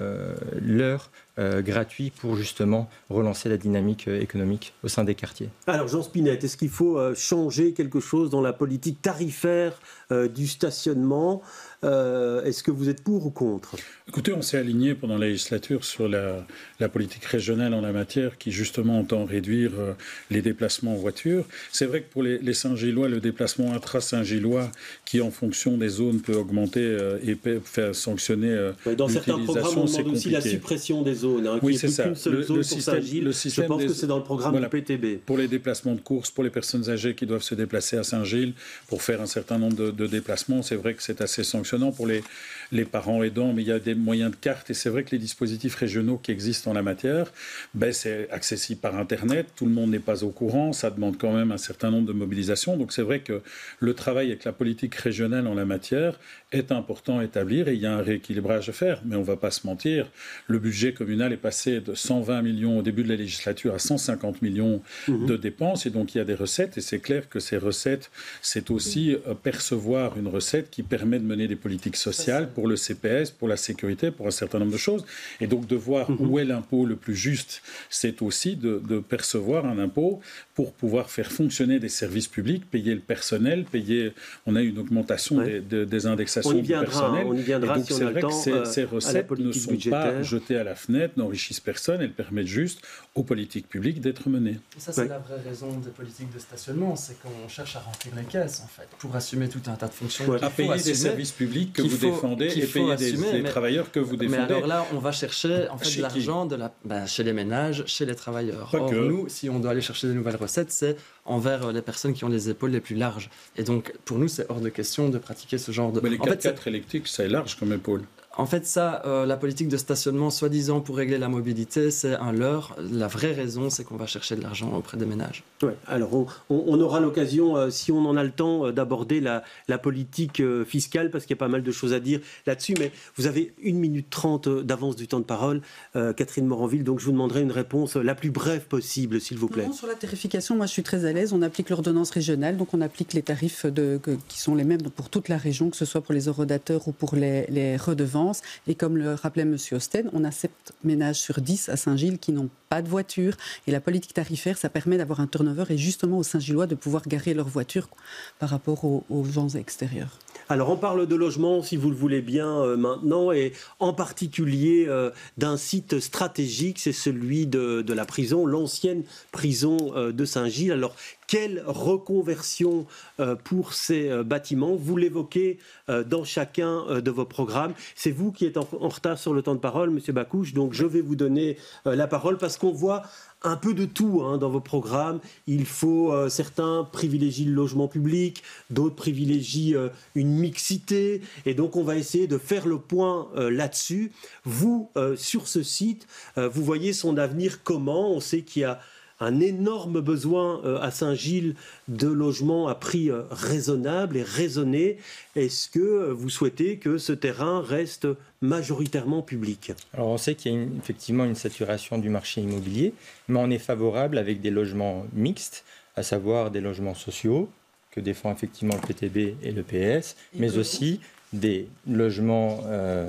l'heure gratuite pour justement relancer la dynamique économique au sein des quartiers. Alors Jean Spinette, est-ce qu'il faut changer quelque chose dans la politique tarifaire du stationnement ? Est-ce que vous êtes pour ou contre ? Écoutez, on s'est aligné pendant la législature sur la politique régionale en la matière qui justement entend réduire les déplacements en voiture. C'est vrai que pour les Saint-Gillois, le déplacement intra-Saint-Gillois qui en fonction des zones peut augmenter et peut faire sanctionner dans certains programmes, on demande aussi la suppression des zones. Oui, c'est ça. Qu'une seule zone pour Saint-Gilles. Je pense que c'est dans le programme du PTB. Pour les déplacements de course, pour les personnes âgées qui doivent se déplacer à Saint-Gilles pour faire un certain nombre de déplacements, c'est vrai que c'est assez sanctionnant pour les parents aidants, mais il y a des moyens de carte et c'est vrai que les dispositifs régionaux qui existent en la matière, c'est accessible par Internet, tout le monde n'est pas au courant, ça demande quand même un certain nombre de mobilisations, donc c'est vrai que le travail avec la politique régionale en la matière est important à établir et il y a un rééquilibrage à faire, mais on ne va pas se mentir, le budget communal est passé de 120 millions au début de la législature à 150 millions de dépenses et donc il y a des recettes et c'est clair que ces recettes, c'est aussi percevoir une recette qui permet de mener des politiques sociales pour le CPS, pour la sécurité, pour un certain nombre de choses. Et donc de voir où est l'impôt le plus juste, c'est aussi de percevoir un impôt pour pouvoir faire fonctionner des services publics, payer le personnel, on a une augmentation des indexations du personnel. On y viendra et donc si on c'est a vrai le temps, que ces recettes ne sont budgétaire. Pas jetées à la fenêtre, n'enrichissent personne, elles permettent juste aux politiques publiques d'être menées. Ça, c'est la vraie raison des politiques de stationnement, c'est qu'on cherche à remplir les caisses, en fait, pour assumer tout un tas de fonctions. À payer des services publics que vous défendez et payer des travailleurs que vous défendez. Mais alors là, on va chercher en fait, de l'argent chez les ménages, chez les travailleurs. Or, nous, si on doit aller chercher de nouvelles recettes, c'est envers les personnes qui ont les épaules les plus larges. Et donc, pour nous, c'est hors de question de pratiquer ce genre de... Mais les 4x4 électriques, c'est large comme épaule. En fait, ça, la politique de stationnement, soi-disant pour régler la mobilité, c'est un leurre. La vraie raison, c'est qu'on va chercher de l'argent auprès des ménages. Ouais, alors on aura l'occasion, si on en a le temps, d'aborder la politique fiscale, parce qu'il y a pas mal de choses à dire là-dessus. Mais vous avez 1 minute 30 d'avance du temps de parole, Catherine Moranville, donc je vous demanderai une réponse la plus brève possible, s'il vous plaît. Non, sur la tarification, moi je suis très à l'aise. On applique l'ordonnance régionale, donc on applique les tarifs qui sont les mêmes pour toute la région, que ce soit pour les horodateurs ou pour les redevances. Et comme le rappelait M. Osten, on a 7 ménages sur 10 à Saint-Gilles qui n'ont pas de voiture. Et la politique tarifaire, ça permet d'avoir un turnover et justement aux Saint-Gillois de pouvoir garer leur voiture par rapport aux gens extérieurs. Alors on parle de logement, si vous le voulez bien, maintenant, et en particulier d'un site stratégique, c'est celui de la prison, l'ancienne prison de Saint-Gilles. Alors quelle reconversion pour ces bâtiments? Vous l'évoquez dans chacun de vos programmes. C'est vous qui êtes en retard sur le temps de parole, M. Bakouche, donc je vais vous donner la parole parce qu'on voit un peu de tout dans vos programmes. Il faut, certains privilégient le logement public, d'autres privilégient une mixité. Et donc, on va essayer de faire le point là-dessus. Vous, sur ce site, vous voyez son avenir comment? On sait qu'il y a un énorme besoin à Saint-Gilles de logements à prix raisonnable et raisonné. Est-ce que vous souhaitez que ce terrain reste majoritairement public? Alors on sait qu'il y a effectivement une saturation du marché immobilier, mais on est favorable avec des logements mixtes, à savoir des logements sociaux, que défend effectivement le PTB et le PS, mais aussi des logements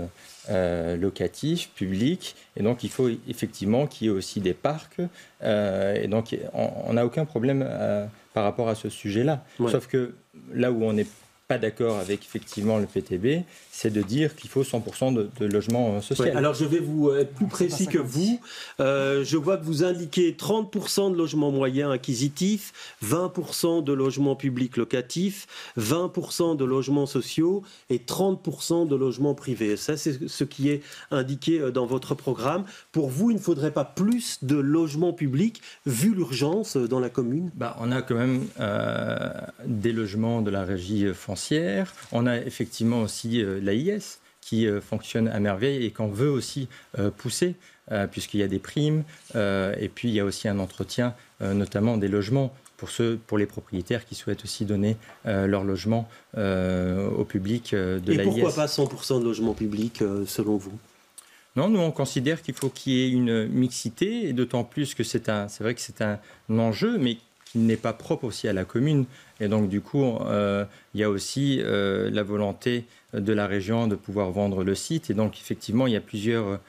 locatifs, publics, et donc il faut effectivement qu'il y ait aussi des parcs, et donc on n'a aucun problème par rapport à ce sujet-là. Ouais. Sauf que là où on n'est pas d'accord avec effectivement le PTB, c'est de dire qu'il faut 100% de logements sociaux. Ouais, alors je vais vous être plus précis que vous. Je vois que vous indiquez 30% de logements moyens acquisitifs, 20% de logements publics locatifs, 20% de logements sociaux et 30% de logements privés. Ça, c'est ce qui est indiqué dans votre programme. Pour vous, il ne faudrait pas plus de logements publics vu l'urgence dans la commune? On a quand même des logements de la régie foncière. On a effectivement aussi l'AIS qui fonctionne à merveille et qu'on veut aussi pousser puisqu'il y a des primes et puis il y a aussi un entretien notamment des logements pour les propriétaires qui souhaitent aussi donner leur logement au public de l'AIS. Et pourquoi pas 100% de logements publics, selon vous ? Non, nous on considère qu'il faut qu'il y ait une mixité, et d'autant plus que c'est vrai que c'est un enjeu, mais qui n'est pas propre aussi à la commune. Et donc du coup, il y a aussi la volonté de la région de pouvoir vendre le site. Et donc effectivement, il y a plusieurs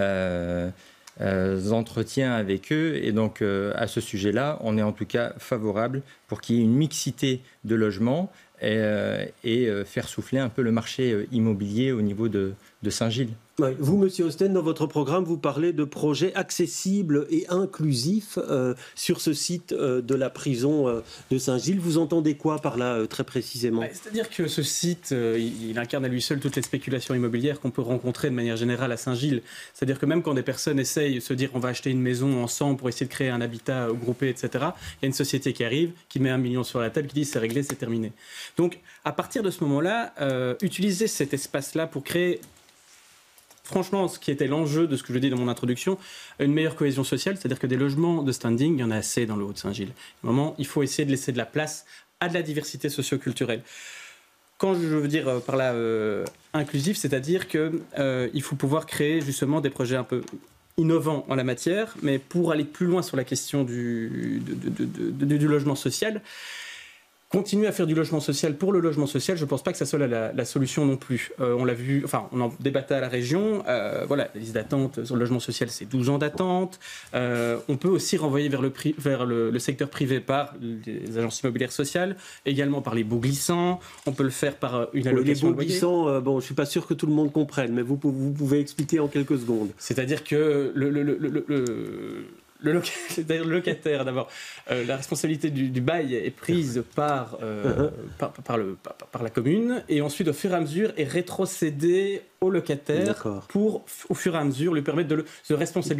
entretiens avec eux. Et donc à ce sujet-là, on est en tout cas favorable pour qu'il y ait une mixité de logements et faire souffler un peu le marché immobilier au niveau de Saint-Gilles. Ouais. Vous, Monsieur Osten, dans votre programme, vous parlez de projets accessibles et inclusifs sur ce site de la prison de Saint-Gilles. Vous entendez quoi par là, très précisément ? C'est-à-dire que ce site, il incarne à lui seul toutes les spéculations immobilières qu'on peut rencontrer de manière générale à Saint-Gilles. C'est-à-dire que même quand des personnes essayent de se dire on va acheter une maison ensemble pour essayer de créer un habitat groupé, etc., il y a une société qui arrive, qui met 1 million sur la table, qui dit c'est réglé, c'est terminé. Donc, à partir de ce moment-là, utiliser cet espace-là pour créer... Franchement, ce qui était l'enjeu de ce que je dis dans mon introduction, une meilleure cohésion sociale, c'est-à-dire que des logements de standing, il y en a assez dans le Haut-de-Saint-Gilles. À un moment, il faut essayer de laisser de la place à de la diversité socio-culturelle. Quand je veux dire par là inclusif, c'est-à-dire qu'il faut pouvoir créer justement des projets un peu innovants en la matière, mais pour aller plus loin sur la question du logement social. Continuer à faire du logement social pour le logement social, je ne pense pas que ça soit la solution non plus. On l'a vu, enfin, on en débattait à la région. Voilà, la liste d'attente sur le logement social, c'est 12 ans d'attente. On peut aussi renvoyer vers le secteur privé par les agences immobilières sociales, également par les baux glissants. On peut le faire par une allocation de loyer. Les baux glissants, bon, je ne suis pas sûr que tout le monde comprenne, mais vous pouvez expliquer en quelques secondes. C'est-à-dire que le locataire, d'abord, la responsabilité du bail est prise par la commune, et ensuite, au fur et à mesure, est rétrocédée au locataire pour, au fur et à mesure, lui permettre de se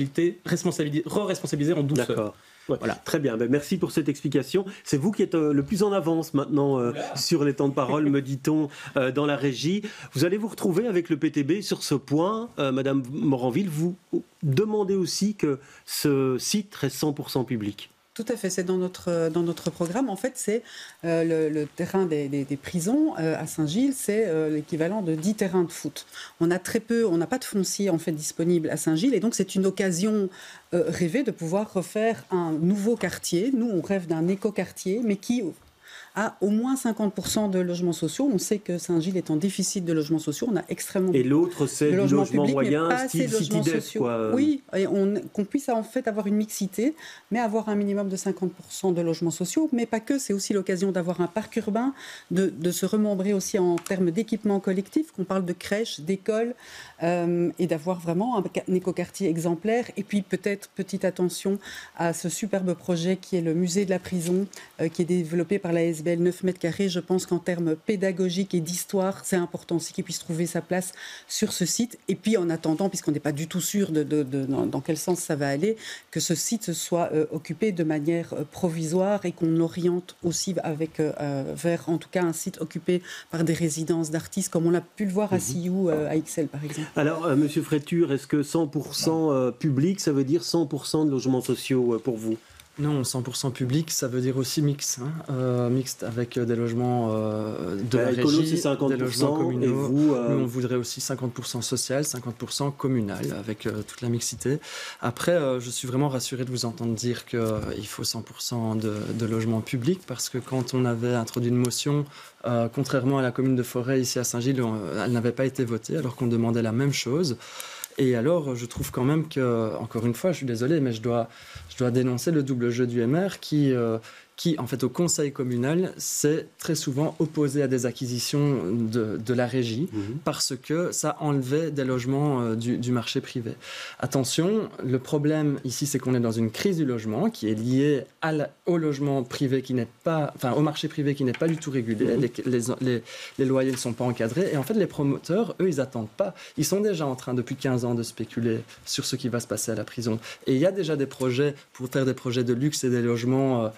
re-responsabiliser en douceur. D'accord. Ouais. Voilà. Très bien, merci pour cette explication. C'est vous qui êtes le plus en avance maintenant sur les temps de parole, me dit-on, dans la régie. Vous allez vous retrouver avec le PTB sur ce point. Madame Moranville, vous demandez aussi que ce site reste 100% public. Tout à fait, c'est dans notre programme. En fait, c'est le terrain des prisons à Saint-Gilles, c'est l'équivalent de 10 terrains de foot. On n'a pas de foncier en fait disponible à Saint-Gilles, et donc c'est une occasion rêvée de pouvoir refaire un nouveau quartier. Nous, on rêve d'un éco-quartier, mais qui a au moins 50% de logements sociaux. On sait que Saint-Gilles est en déficit de logements sociaux. On a extrêmement et l'autre, c'est du logement public, moyen, style CityDev, quoi. Oui, et qu'on puisse en fait avoir une mixité, mais avoir un minimum de 50% de logements sociaux. Mais pas que, c'est aussi l'occasion d'avoir un parc urbain, de se remembrer aussi en termes d'équipements collectifs, qu'on parle de crèches, d'écoles, et d'avoir vraiment un écoquartier exemplaire. Et puis peut-être, petite attention à ce superbe projet qui est le musée de la prison, qui est développé par la SBL 9 mètres carrés. Je pense qu'en termes pédagogiques et d'histoire, c'est important aussi qu'il puisse trouver sa place sur ce site. Et puis en attendant, puisqu'on n'est pas du tout sûr dans quel sens ça va aller, que ce site soit occupé de manière provisoire et qu'on oriente aussi vers en tout cas un site occupé par des résidences d'artistes, comme on a pu le voir à Sioux, à Ixelles par exemple. Alors, Monsieur Fréture, est-ce que 100% public, ça veut dire 100% de logements sociaux pour vous ? Non, 100% public, ça veut dire aussi mixte, mixte avec des logements de la régie, c'est 50%, des logements communaux. Et vous, Nous, on voudrait aussi 50% social, 50% communal, avec toute la mixité. Après, je suis vraiment rassuré de vous entendre dire qu'il faut 100% de logements publics, parce que quand on avait introduit une motion, contrairement à la commune de Forêt, ici à Saint-Gilles, elle n'avait pas été votée, alors qu'on demandait la même chose. Et alors, je trouve quand même que, encore une fois, je suis désolé, mais je dois dénoncer le double jeu du MR qui, en fait, au conseil communal, s'est très souvent opposé à des acquisitions de la régie parce que ça enlevait des logements du marché privé. Attention, le problème ici, c'est qu'on est dans une crise du logement qui est liée au logement privé qui n'est pas, enfin, au marché privé qui n'est pas du tout régulé. Les loyers ne sont pas encadrés. Et en fait, les promoteurs, eux, ils n'attendent pas. Ils sont déjà en train, depuis 15 ans, de spéculer sur ce qui va se passer à la prison. Et il y a déjà des projets pour faire des projets de luxe et des logements privés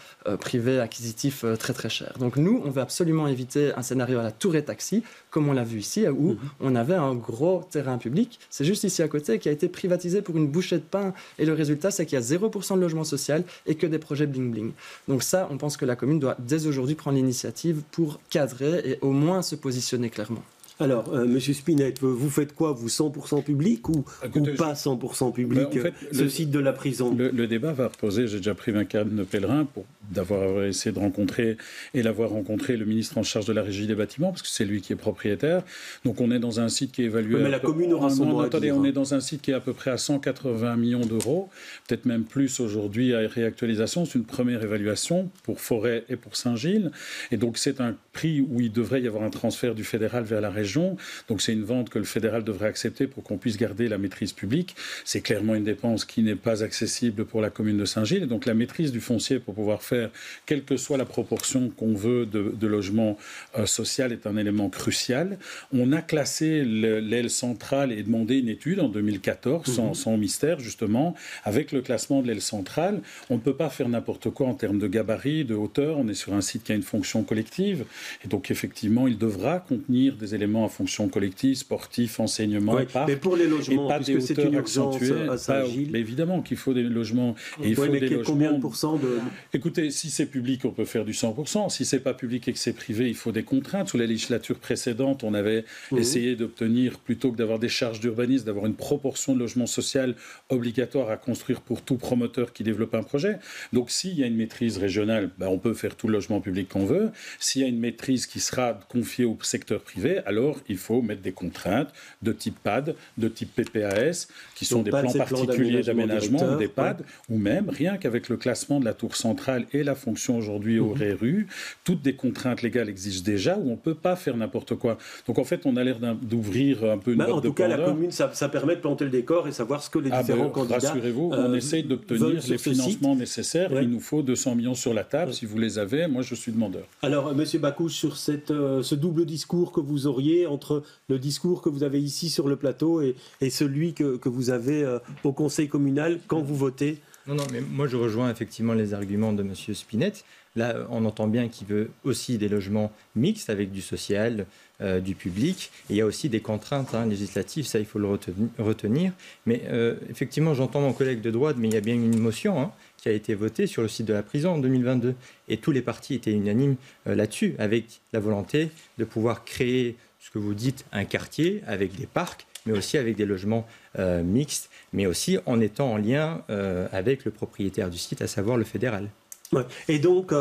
privé acquisitif très très cher. Donc nous, on veut absolument éviter un scénario à la Tour et Taxi, comme on l'a vu ici, où on avait un gros terrain public, c'est juste ici à côté, qui a été privatisé pour une bouchée de pain. Et le résultat, c'est qu'il y a 0% de logement social et que des projets bling-bling. Donc ça, on pense que la commune doit dès aujourd'hui prendre l'initiative pour cadrer et au moins se positionner clairement. Alors, Monsieur Spinett, vous faites quoi, vous, 100% public ou pas 100% public, ce site de la prison? Le débat va reposer, j'ai déjà pris 24 pèlerins pour d'avoir essayé de rencontrer et l'avoir rencontré le ministre en charge de la régie des bâtiments, parce que c'est lui qui est propriétaire. Donc on est dans un site qui est évalué... Mais la commune aura son mot à dire. On est dans un site qui est à peu près à 180 millions d'euros, peut-être même plus aujourd'hui à réactualisation. C'est une première évaluation pour Forêt et pour Saint-Gilles. Et donc c'est un prix où il devrait y avoir un transfert du fédéral vers la région. Donc c'est une vente que le fédéral devrait accepter pour qu'on puisse garder la maîtrise publique. C'est clairement une dépense qui n'est pas accessible pour la commune de Saint-Gilles. Et donc la maîtrise du foncier pour pouvoir faire, quelle que soit la proportion qu'on veut de logement social, est un élément crucial. On a classé l'aile centrale et demandé une étude en 2014, sans mystère justement. Avec le classement de l'aile centrale, on ne peut pas faire n'importe quoi en termes de gabarit, de hauteur. On est sur un site qui a une fonction collective. Et donc effectivement, il devra contenir des éléments à fonction collective, sportif, enseignement, parc. Mais pour les logements, pas puisque c'est une urgence à Saint-Gilles. Mais évidemment qu'il faut des logements. Et il faut mais des logements. Combien de pourcents de... Écoutez, si c'est public, on peut faire du 100%. Si c'est pas public et que c'est privé, il faut des contraintes. Sous la législature précédente, on avait essayé d'obtenir, plutôt que d'avoir des charges d'urbanisme, d'avoir une proportion de logement social obligatoire à construire pour tout promoteur qui développe un projet. Donc s'il y a une maîtrise régionale, on peut faire tout le logement public qu'on veut. S'il y a une maîtrise qui sera confiée au secteur privé, alors il faut mettre des contraintes de type PAD, de type PPAS, qui sont des plans particuliers d'aménagement, des PAD, ou même, rien qu'avec le classement de la tour centrale et la fonction aujourd'hui au RERU, toutes des contraintes légales existent déjà, où on ne peut pas faire n'importe quoi. Donc en fait, on a l'air d'ouvrir un peu une boîte de Pandore. En tout cas, la commune, ça permet de planter le décor et savoir ce que les différents candidats... Rassurez-vous, on essaye d'obtenir les financements nécessaires. Il nous faut 200 millions sur la table. Si vous les avez, moi je suis demandeur. Alors, Monsieur Bakouche, sur ce double discours que vous auriez entre le discours que vous avez ici sur le plateau et celui que vous avez au conseil communal quand vous votez? Non, mais moi je rejoins effectivement les arguments de M. Spinett. Là, on entend bien qu'il veut aussi des logements mixtes avec du social, du public. Et il y a aussi des contraintes législatives, ça il faut le retenir. Mais effectivement, j'entends mon collègue de droite, mais il y a bien une motion qui a été votée sur le site de la prison en 2022. Et tous les partis étaient unanimes là-dessus, avec la volonté de pouvoir créer ce que vous dites, un quartier avec des parcs, mais aussi avec des logements mixtes, mais aussi en étant en lien avec le propriétaire du site, à savoir le fédéral. Ouais. Et donc,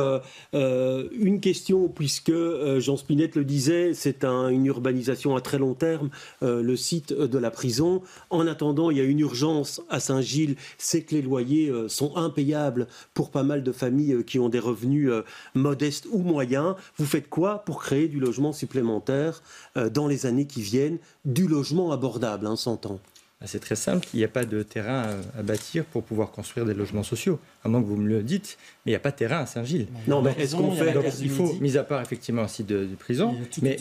une question, puisque Jean Spinett le disait, c'est une urbanisation à très long terme, le site de la prison. En attendant, il y a une urgence à Saint-Gilles, c'est que les loyers sont impayables pour pas mal de familles qui ont des revenus modestes ou moyens. Vous faites quoi pour créer du logement supplémentaire dans les années qui viennent, du logement abordable, s'entend? C'est très simple, il n'y a pas de terrain à bâtir pour pouvoir construire des logements sociaux, à moins que vous me le dites, mais il n'y a pas de terrain à Saint-Gilles. Non, mais est-ce qu'on fait... Donc, il faut, mis à part effectivement un site de prison, mais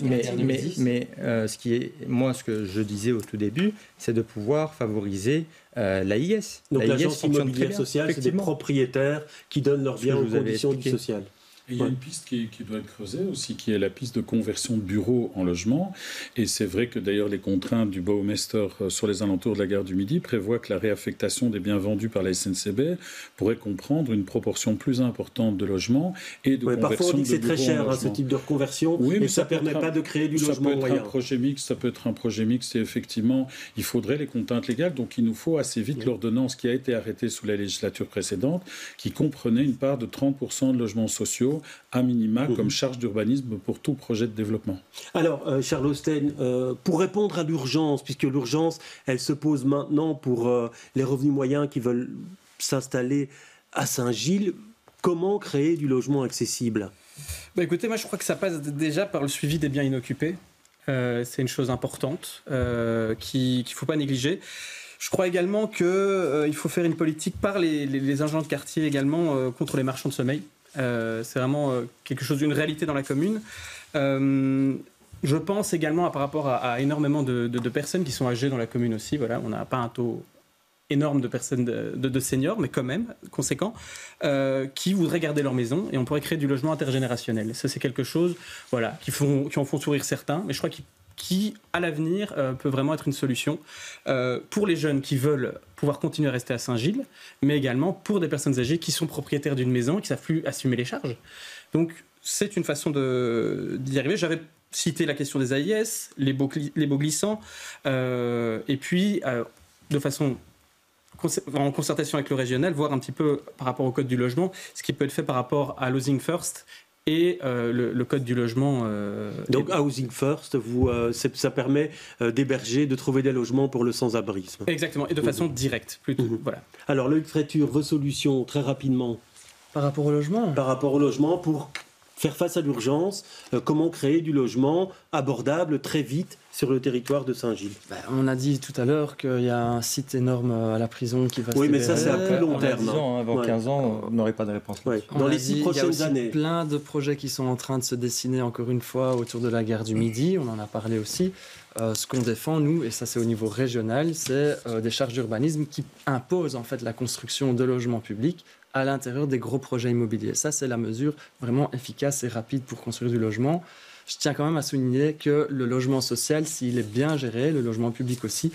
ce que je disais au tout début, c'est de pouvoir favoriser l'AIS. Donc l'agence immobilière sociale, c'est des propriétaires qui donnent leurs biens aux conditions du social. Et il y a une piste qui doit être creusée aussi, qui est la piste de conversion de bureaux en logement. Et c'est vrai que d'ailleurs les contraintes du Bouwmeester sur les alentours de la gare du Midi prévoient que la réaffectation des biens vendus par la SNCB pourrait comprendre une proportion plus importante de logements et de conversion de bureaux. Parfois on dit que c'est très cher ce type de reconversion, mais ça ne permet pas de créer du logement moyen. Ça peut être un projet mixte et effectivement il faudrait les contraintes légales. Donc il nous faut assez vite l'ordonnance qui a été arrêtée sous la législature précédente, qui comprenait une part de 30% de logements sociaux à minima comme charge d'urbanisme pour tout projet de développement. Alors, Charles Osten, pour répondre à l'urgence, puisque l'urgence, elle se pose maintenant pour les revenus moyens qui veulent s'installer à Saint-Gilles, comment créer du logement accessible? Écoutez, moi je crois que ça passe déjà par le suivi des biens inoccupés. C'est une chose importante qu'il ne faut pas négliger. Je crois également qu'il faut faire une politique par les agents de quartier également contre les marchands de sommeil. C'est vraiment quelque chose d'une réalité dans la commune. Je pense également par rapport à énormément de personnes qui sont âgées dans la commune aussi. Voilà, on n'a pas un taux énorme de personnes, de seniors, mais quand même conséquent, qui voudraient garder leur maison, et on pourrait créer du logement intergénérationnel. Ça, c'est quelque chose, voilà, qui en font sourire certains, mais je crois qui à l'avenir, peut vraiment être une solution pour les jeunes qui veulent pouvoir continuer à rester à Saint-Gilles, mais également pour des personnes âgées qui sont propriétaires d'une maison et qui ne savent plus assumer les charges. Donc, c'est une façon d'y arriver. J'avais cité la question des AIS, les baux glissants, et puis, de façon en concertation avec le régional, voir un petit peu par rapport au code du logement, ce qui peut être fait par rapport à l'Housing First et le code du logement. Donc Housing First, ça permet d'héberger, de trouver des logements pour le sans-abrisme. Exactement, et de façon directe plutôt. Voilà. Alors Loïc Fréture, vos solutions très rapidement. Par rapport au logement ? Par rapport au logement, pour faire face à l'urgence, comment créer du logement abordable très vite sur le territoire de Saint-Gilles. On a dit tout à l'heure qu'il y a un site énorme à la prison qui va se Oui, mais libérer. ça, c'est à plus long terme. 10 ans, avant 15 ans, on n'aurait pas de réponse. Ouais. Dans les 6 prochaines années. Il y a aussi plein de projets qui sont en train de se dessiner, encore une fois, autour de la gare du Midi. On en a parlé aussi. Ce qu'on défend, nous, et ça c'est au niveau régional, c'est des charges d'urbanisme qui imposent en fait la construction de logements publics à l'intérieur des gros projets immobiliers. Ça, c'est la mesure vraiment efficace et rapide pour construire du logement. Je tiens quand même à souligner que le logement social, s'il est bien géré, le logement public aussi,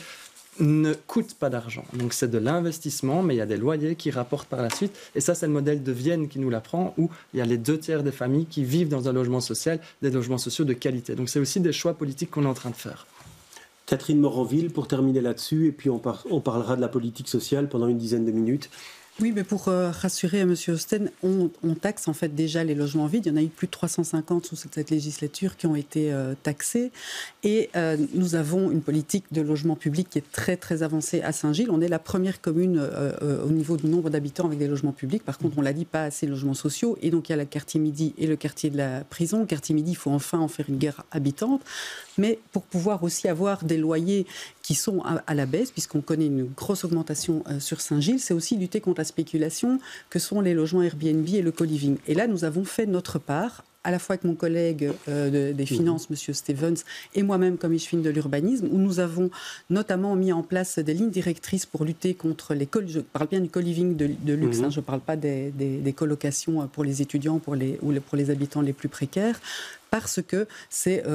ne coûte pas d'argent. Donc c'est de l'investissement, mais il y a des loyers qui rapportent par la suite. Et ça, c'est le modèle de Vienne qui nous l'apprend, où il y a les 2/3 des familles qui vivent dans un logement social, des logements sociaux de qualité. Donc c'est aussi des choix politiques qu'on est en train de faire. Catherine Moranville, pour terminer là-dessus, et puis on parlera de la politique sociale pendant une dizaine de minutes. Oui, mais pour rassurer M. Osten, on taxe en fait déjà les logements vides. Il y en a eu plus de 350 sous cette législature qui ont été taxés. Et nous avons une politique de logement public qui est très très avancée à Saint-Gilles. On est la première commune au niveau du nombre d'habitants avec des logements publics. Par contre, on l'a dit, pas assez de logements sociaux. Et donc il y a le quartier Midi et le quartier de la prison. Le quartier Midi, il faut enfin en faire une guerre habitante. Mais pour pouvoir aussi avoir des loyers qui sont à la baisse, puisqu'on connaît une grosse augmentation sur Saint-Gilles, c'est aussi lutter contre la spéculation que sont les logements Airbnb et le co-living. Et là, nous avons fait notre part, à la fois avec mon collègue des finances, M. Stevens, et moi-même comme échevine de l'urbanisme, où nous avons notamment mis en place des lignes directrices pour lutter contre je parle bien du co-living de luxe, je ne parle pas des colocations pour les étudiants ou pour les habitants les plus précaires, parce que ces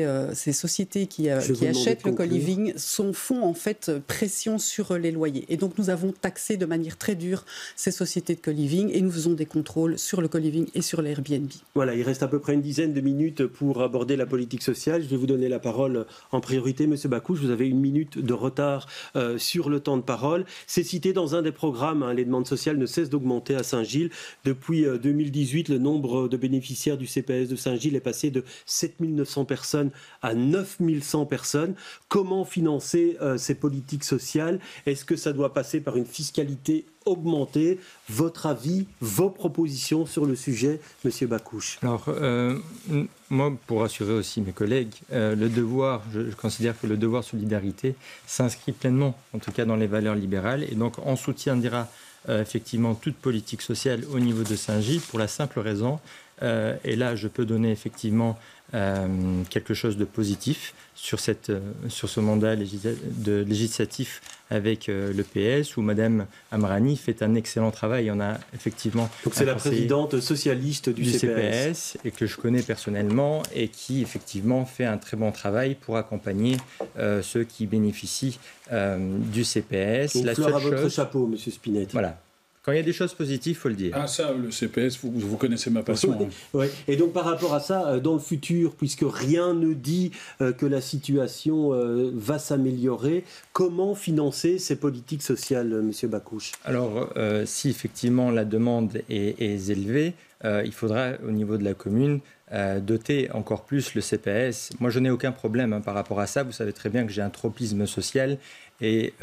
sociétés qui achètent le co-living font en fait pression sur les loyers. Et donc nous avons taxé de manière très dure ces sociétés de co-living et nous faisons des contrôles sur le co-living et sur les Airbnb. Voilà, il reste à peu près une dizaine de minutes pour aborder la politique sociale. Je vais vous donner la parole en priorité. Monsieur Bakouche, vous avez 1 minute de retard sur le temps de parole. C'est cité dans un des programmes, les demandes sociales ne cessent d'augmenter à Saint-Gilles. Depuis 2018, le nombre de bénéficiaires du CPS de Saint-Gilles est passé de 7 900 personnes à 9 100 personnes. Comment financer ces politiques sociales ? Est-ce que ça doit passer par une fiscalité augmentée ? Votre avis, vos propositions sur le sujet, Monsieur Bakouche ? Alors, moi, pour rassurer aussi mes collègues, je considère que le devoir solidarité s'inscrit pleinement, en tout cas dans les valeurs libérales, et donc on soutiendra effectivement toute politique sociale au niveau de Saint-Gilles pour la simple raison, et là je peux donner effectivement quelque chose de positif sur ce mandat législatif avec le PS, où Madame Amrani fait un excellent travail. On a effectivement donc c'est la présidente socialiste du CPS et que je connais personnellement et qui effectivement fait un très bon travail pour accompagner ceux qui bénéficient du CPS. Une fleur à votre chapeau, Monsieur Spinetta. Voilà. Quand il y a des choses positives, il faut le dire. Ah ça, le CPS, vous connaissez ma passion. Oui, oui. Et donc par rapport à ça, dans le futur, puisque rien ne dit que la situation va s'améliorer, comment financer ces politiques sociales, Monsieur Bakouche ? Alors, si effectivement la demande est élevée, il faudra au niveau de la commune doter encore plus le CPS. Moi, je n'ai aucun problème par rapport à ça. Vous savez très bien que j'ai un tropisme social et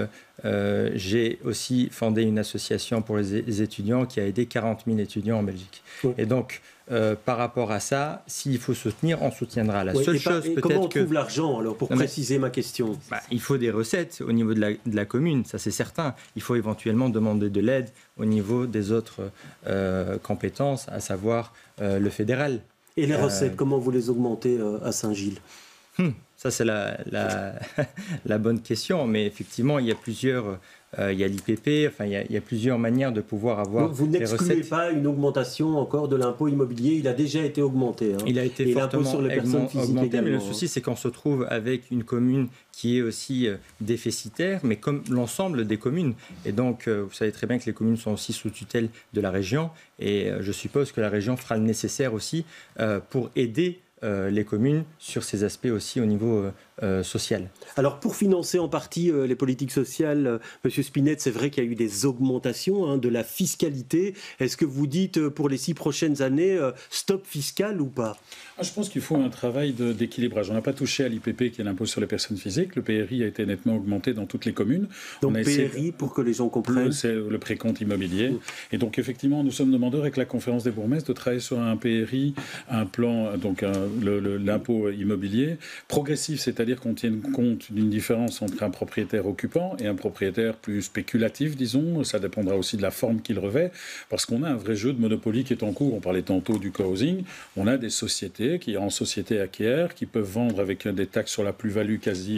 j'ai aussi fondé une association pour les étudiants qui a aidé 40 000 étudiants en Belgique. Oui. Et donc, par rapport à ça, s'il faut soutenir, on soutiendra. La seule chose, peut-être comment on trouve l'argent, alors, pour préciser ma question ? Il faut des recettes au niveau de la commune, ça c'est certain. Il faut éventuellement demander de l'aide au niveau des autres compétences, à savoir le fédéral. Et les recettes, comment vous les augmentez à Saint-Gilles ? Ça, c'est la bonne question. Mais effectivement, il y a plusieurs... il y a l'IPP, enfin, il y a plusieurs manières de pouvoir avoir vous n'excluez pas une augmentation encore de l'impôt immobilier. Il a déjà été augmenté. Il a été fortement sur les personnes physiques augmenté, mais le souci, c'est qu'on se trouve avec une commune qui est aussi déficitaire, mais comme l'ensemble des communes. Et donc, vous savez très bien que les communes sont aussi sous tutelle de la région. Et je suppose que la région fera le nécessaire aussi pour aider les communes sur ces aspects aussi au niveau social. Alors pour financer en partie les politiques sociales, Monsieur Spinette, c'est vrai qu'il y a eu des augmentations de la fiscalité. Est-ce que vous dites pour les 6 prochaines années stop fiscal ou pas? Je pense qu'il faut un travail d'équilibrage. On n'a pas touché à l'IPP qui est l'impôt sur les personnes physiques. Le PRI a été nettement augmenté dans toutes les communes. Donc PRI, pour que les gens comprennent, c'est le précompte immobilier. Et donc effectivement, nous sommes demandeurs avec la conférence des bourgmestres de travailler sur un PRI, un plan, donc l'impôt immobilier progressif, c'est-à-dire qu'on tienne compte d'une différence entre un propriétaire occupant et un propriétaire plus spéculatif, disons. Ça dépendra aussi de la forme qu'il revêt, parce qu'on a un vrai jeu de Monopoly qui est en cours. On parlait tantôt du co-housing. On a des sociétés qui, en société acquéreur, qui peuvent vendre avec des taxes sur la plus-value quasi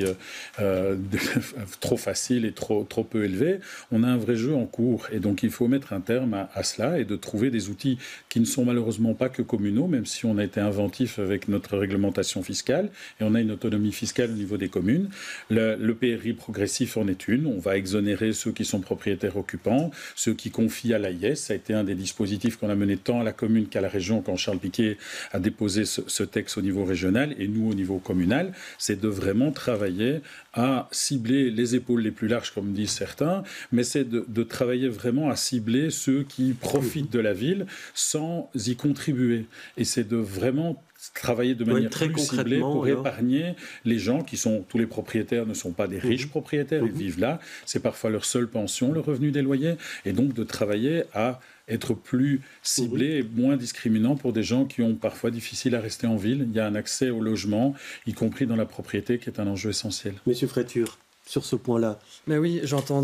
trop faciles et trop peu élevées. On a un vrai jeu en cours. Et donc, il faut mettre un terme à cela et de trouver des outils qui ne sont malheureusement pas que communaux, même si on a été inventif avec notre réglementation fiscale et on a une autonomie fiscale au niveau des communes. Le PRI progressif en est une. On va exonérer ceux qui sont propriétaires occupants, ceux qui confient à l'AIS. Ça a été un des dispositifs qu'on a mené tant à la commune qu'à la région quand Charles Piquet a déposé ce texte au niveau régional et nous au niveau communal. C'est de vraiment travailler à cibler les épaules les plus larges, comme disent certains, mais c'est de travailler vraiment à cibler ceux qui profitent de la ville sans y contribuer. Et c'est de vraiment travailler de manière très plus ciblée pour épargner les gens qui sont... Tous les propriétaires ne sont pas des riches propriétaires, ils vivent là. C'est parfois leur seule pension, le revenu des loyers. Et donc de travailler à être plus ciblé et moins discriminant pour des gens qui ont parfois difficile à rester en ville. Il y a un accès au logement, y compris dans la propriété, qui est un enjeu essentiel. Monsieur Fréture, sur ce point-là. Mais oui, j'entends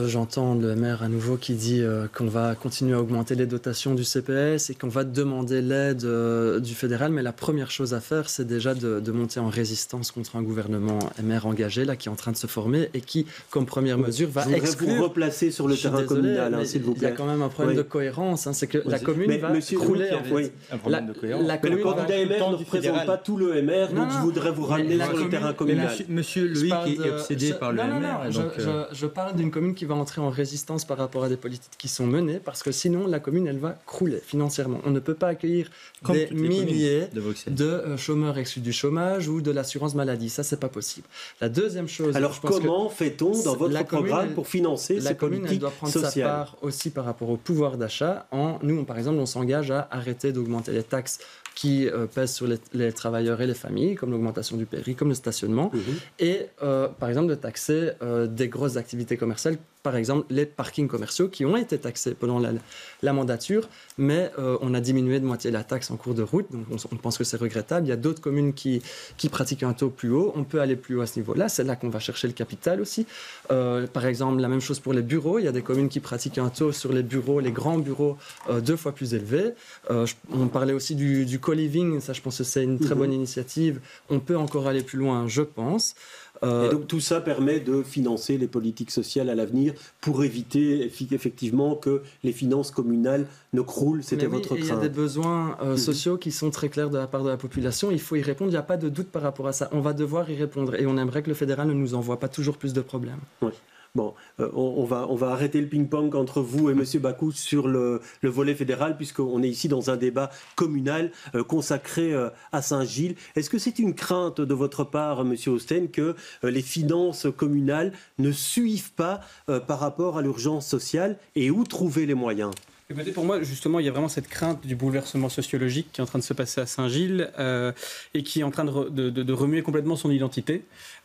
le maire à nouveau qui dit qu'on va continuer à augmenter les dotations du CPS et qu'on va demander l'aide du fédéral. Mais la première chose à faire, c'est déjà de monter en résistance contre un gouvernement MR engagé, là, qui est en train de se former et qui, comme première mesure, va exclure... vous replacer sur le terrain communal, s'il vous plaît. Il y a quand même un problème de cohérence. C'est que la commune va crouler. Un problème de cohérence. Mais le candidat MR ne représente pas tout le MR, donc je voudrais vous ramener sur le terrain communal. Monsieur Loïc est obsédé par le MR. Je parle d'une commune qui va entrer en résistance par rapport à des politiques qui sont menées, parce que sinon, la commune, elle va crouler financièrement. On ne peut pas accueillir des milliers de chômeurs exclus du chômage ou de l'assurance maladie. Ça, c'est pas possible. La deuxième chose... Alors, comment fait-on dans votre programme pour financer ces politiques sociales ? La commune, elle doit prendre sa part aussi par rapport au pouvoir d'achat. Nous, par exemple, on s'engage à arrêter d'augmenter les taxes qui pèsent sur les travailleurs et les familles, comme l'augmentation du PRI, comme le stationnement, et par exemple de taxer des grosses activités commerciales, par exemple les parkings commerciaux qui ont été taxés pendant la mandature, mais on a diminué de moitié la taxe en cours de route, donc on pense que c'est regrettable. Il y a d'autres communes qui pratiquent un taux plus haut, on peut aller plus haut à ce niveau-là, c'est là qu'on va chercher le capital aussi. Par exemple, la même chose pour les bureaux, il y a des communes qui pratiquent un taux sur les bureaux, les grands bureaux, 2 fois plus élevé. On parlait aussi du co-living, ça je pense que c'est une très bonne initiative, on peut encore aller plus loin, je pense. Et donc tout ça permet de financer les politiques sociales à l'avenir pour éviter effectivement que les finances communales ne croulent. C'était votre crainte. Il y a des besoins sociaux qui sont très clairs de la part de la population. Il faut y répondre. Il n'y a pas de doute par rapport à ça. On va devoir y répondre. Et on aimerait que le fédéral ne nous envoie pas toujours plus de problèmes. Oui. Bon, on va arrêter le ping-pong entre vous et M. Bakou sur le volet fédéral, puisqu'on est ici dans un débat communal consacré à Saint-Gilles. Est-ce que c'est une crainte de votre part, M. Osten, que les finances communales ne suivent pas par rapport à l'urgence sociale, et où trouver les moyens ? Écoutez, pour moi, justement, il y a vraiment cette crainte du bouleversement sociologique qui est en train de se passer à Saint-Gilles et qui est en train de remuer complètement son identité.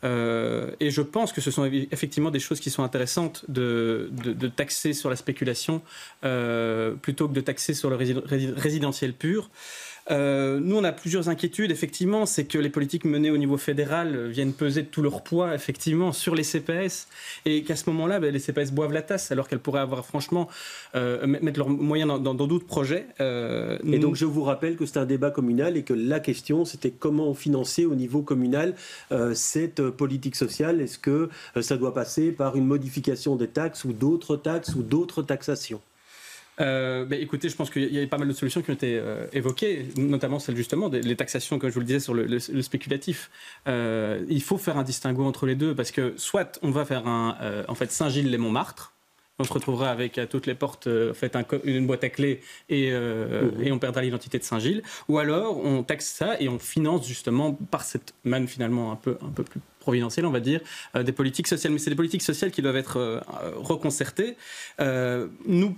Et je pense que ce sont effectivement des choses qui sont intéressantes de taxer sur la spéculation plutôt que de taxer sur le résidentiel pur. Nous, on a plusieurs inquiétudes, effectivement. C'est que les politiques menées au niveau fédéral viennent peser de tout leur poids, effectivement, sur les CPS. Et qu'à ce moment-là, les CPS boivent la tasse, alors qu'elles pourraient avoir, franchement, mettre leurs moyens dans d'autres projets. Et donc, je vous rappelle que c'est un débat communal et que la question, c'était comment financer au niveau communal cette politique sociale. Est-ce que ça doit passer par une modification des taxes ou d'autres taxations? Écoutez, je pense qu'il y a pas mal de solutions qui ont été évoquées, notamment celle justement des taxations, comme je vous le disais, sur le spéculatif. Il faut faire un distinguo entre les deux, parce que soit on va faire Saint-Gilles-les-Montmartre, on se retrouvera avec à toutes les portes une boîte à clés et on perdra l'identité de Saint-Gilles, ou alors on taxe ça et on finance justement par cette manne finalement un peu plus providentielle, on va dire, des politiques sociales. Mais c'est des politiques sociales qui doivent être reconcertées. Nous,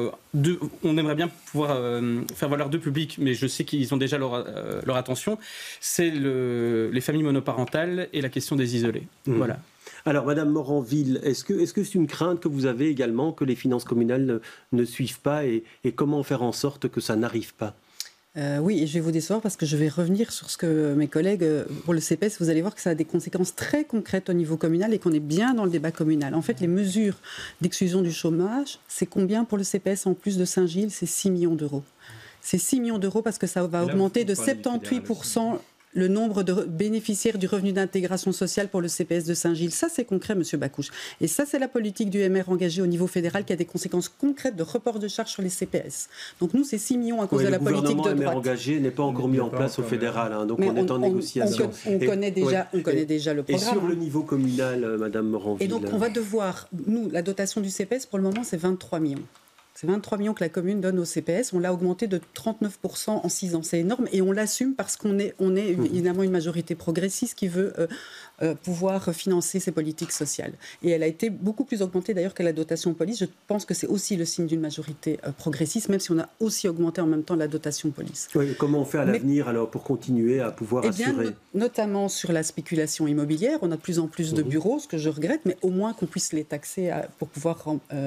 on aimerait bien pouvoir faire valoir deux publics, mais je sais qu'ils ont déjà leur attention. C'est les familles monoparentales et la question des isolés. Voilà. Alors, Madame Moranville, est-ce que c'est une crainte que vous avez également que les finances communales ne suivent pas et comment faire en sorte que ça n'arrive pas? Oui, et je vais vous décevoir parce que je vais revenir sur ce que mes collègues, pour le CPS, vous allez voir que ça a des conséquences très concrètes au niveau communal et qu'on est bien dans le débat communal. En fait, les mesures d'exclusion du chômage, c'est combien pour le CPS en plus de Saint-Gilles? C'est 6 millions d'euros. C'est 6 millions d'euros parce que ça va augmenter de 78% le nombre de bénéficiaires du revenu d'intégration sociale pour le CPS de Saint-Gilles. Ça, c'est concret, M. Bakouche. Et ça, c'est la politique du MR engagée au niveau fédéral qui a des conséquences concrètes de report de charges sur les CPS. Donc nous, c'est 6 millions à cause de la politique de droite. Le gouvernement MR engagé n'est pas encore mis en place au fédéral, donc on est en négociation. On connaît déjà le programme. Et sur le niveau communal, Mme Moranville. Et donc on va devoir, nous, la dotation du CPS, pour le moment, c'est 23 millions. C'est 23 millions que la commune donne au CPS. On l'a augmenté de 39% en 6 ans. C'est énorme et on l'assume parce qu'on est évidemment une majorité progressiste qui veut pouvoir financer ces politiques sociales. Et elle a été beaucoup plus augmentée d'ailleurs que la dotation police. Je pense que c'est aussi le signe d'une majorité progressiste, même si on a aussi augmenté en même temps la dotation police. Oui, comment on fait à l'avenir alors pour continuer à pouvoir assurer notamment sur la spéculation immobilière. On a de plus en plus de bureaux, ce que je regrette, mais au moins qu'on puisse les taxer pour pouvoir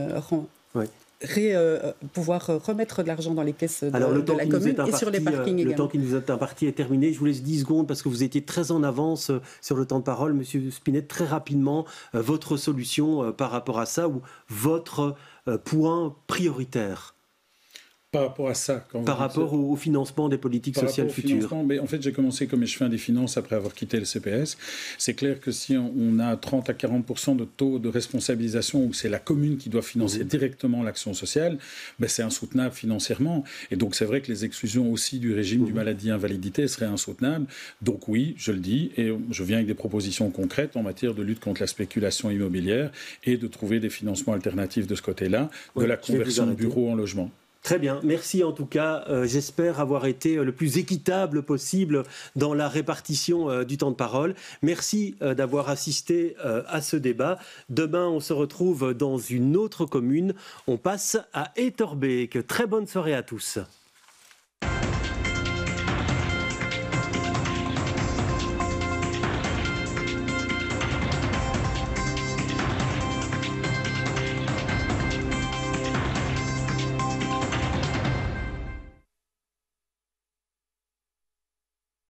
pouvoir remettre de l'argent dans les caisses de la commune et sur les parkings également. Le temps qui nous est imparti est terminé. Je vous laisse 10 secondes parce que vous étiez très en avance sur le temps de parole. Monsieur Spinette, très rapidement, votre solution par rapport à ça ou votre point prioritaire par rapport à ça, par rapport au financement des politiques sociales futures. Mais en fait, j'ai commencé comme échevin des finances après avoir quitté le CPS. C'est clair que si on a 30 à 40% de taux de responsabilisation où c'est la commune qui doit financer directement l'action sociale, c'est insoutenable financièrement. Et donc, c'est vrai que les exclusions aussi du régime du maladie-invalidité seraient insoutenables. Donc oui, je le dis, et je viens avec des propositions concrètes en matière de lutte contre la spéculation immobilière et de trouver des financements alternatifs de ce côté-là, de la conversion de bureaux en logement. Très bien, merci en tout cas. J'espère avoir été le plus équitable possible dans la répartition du temps de parole. Merci d'avoir assisté à ce débat. Demain, on se retrouve dans une autre commune. On passe à Etterbeek. Très bonne soirée à tous.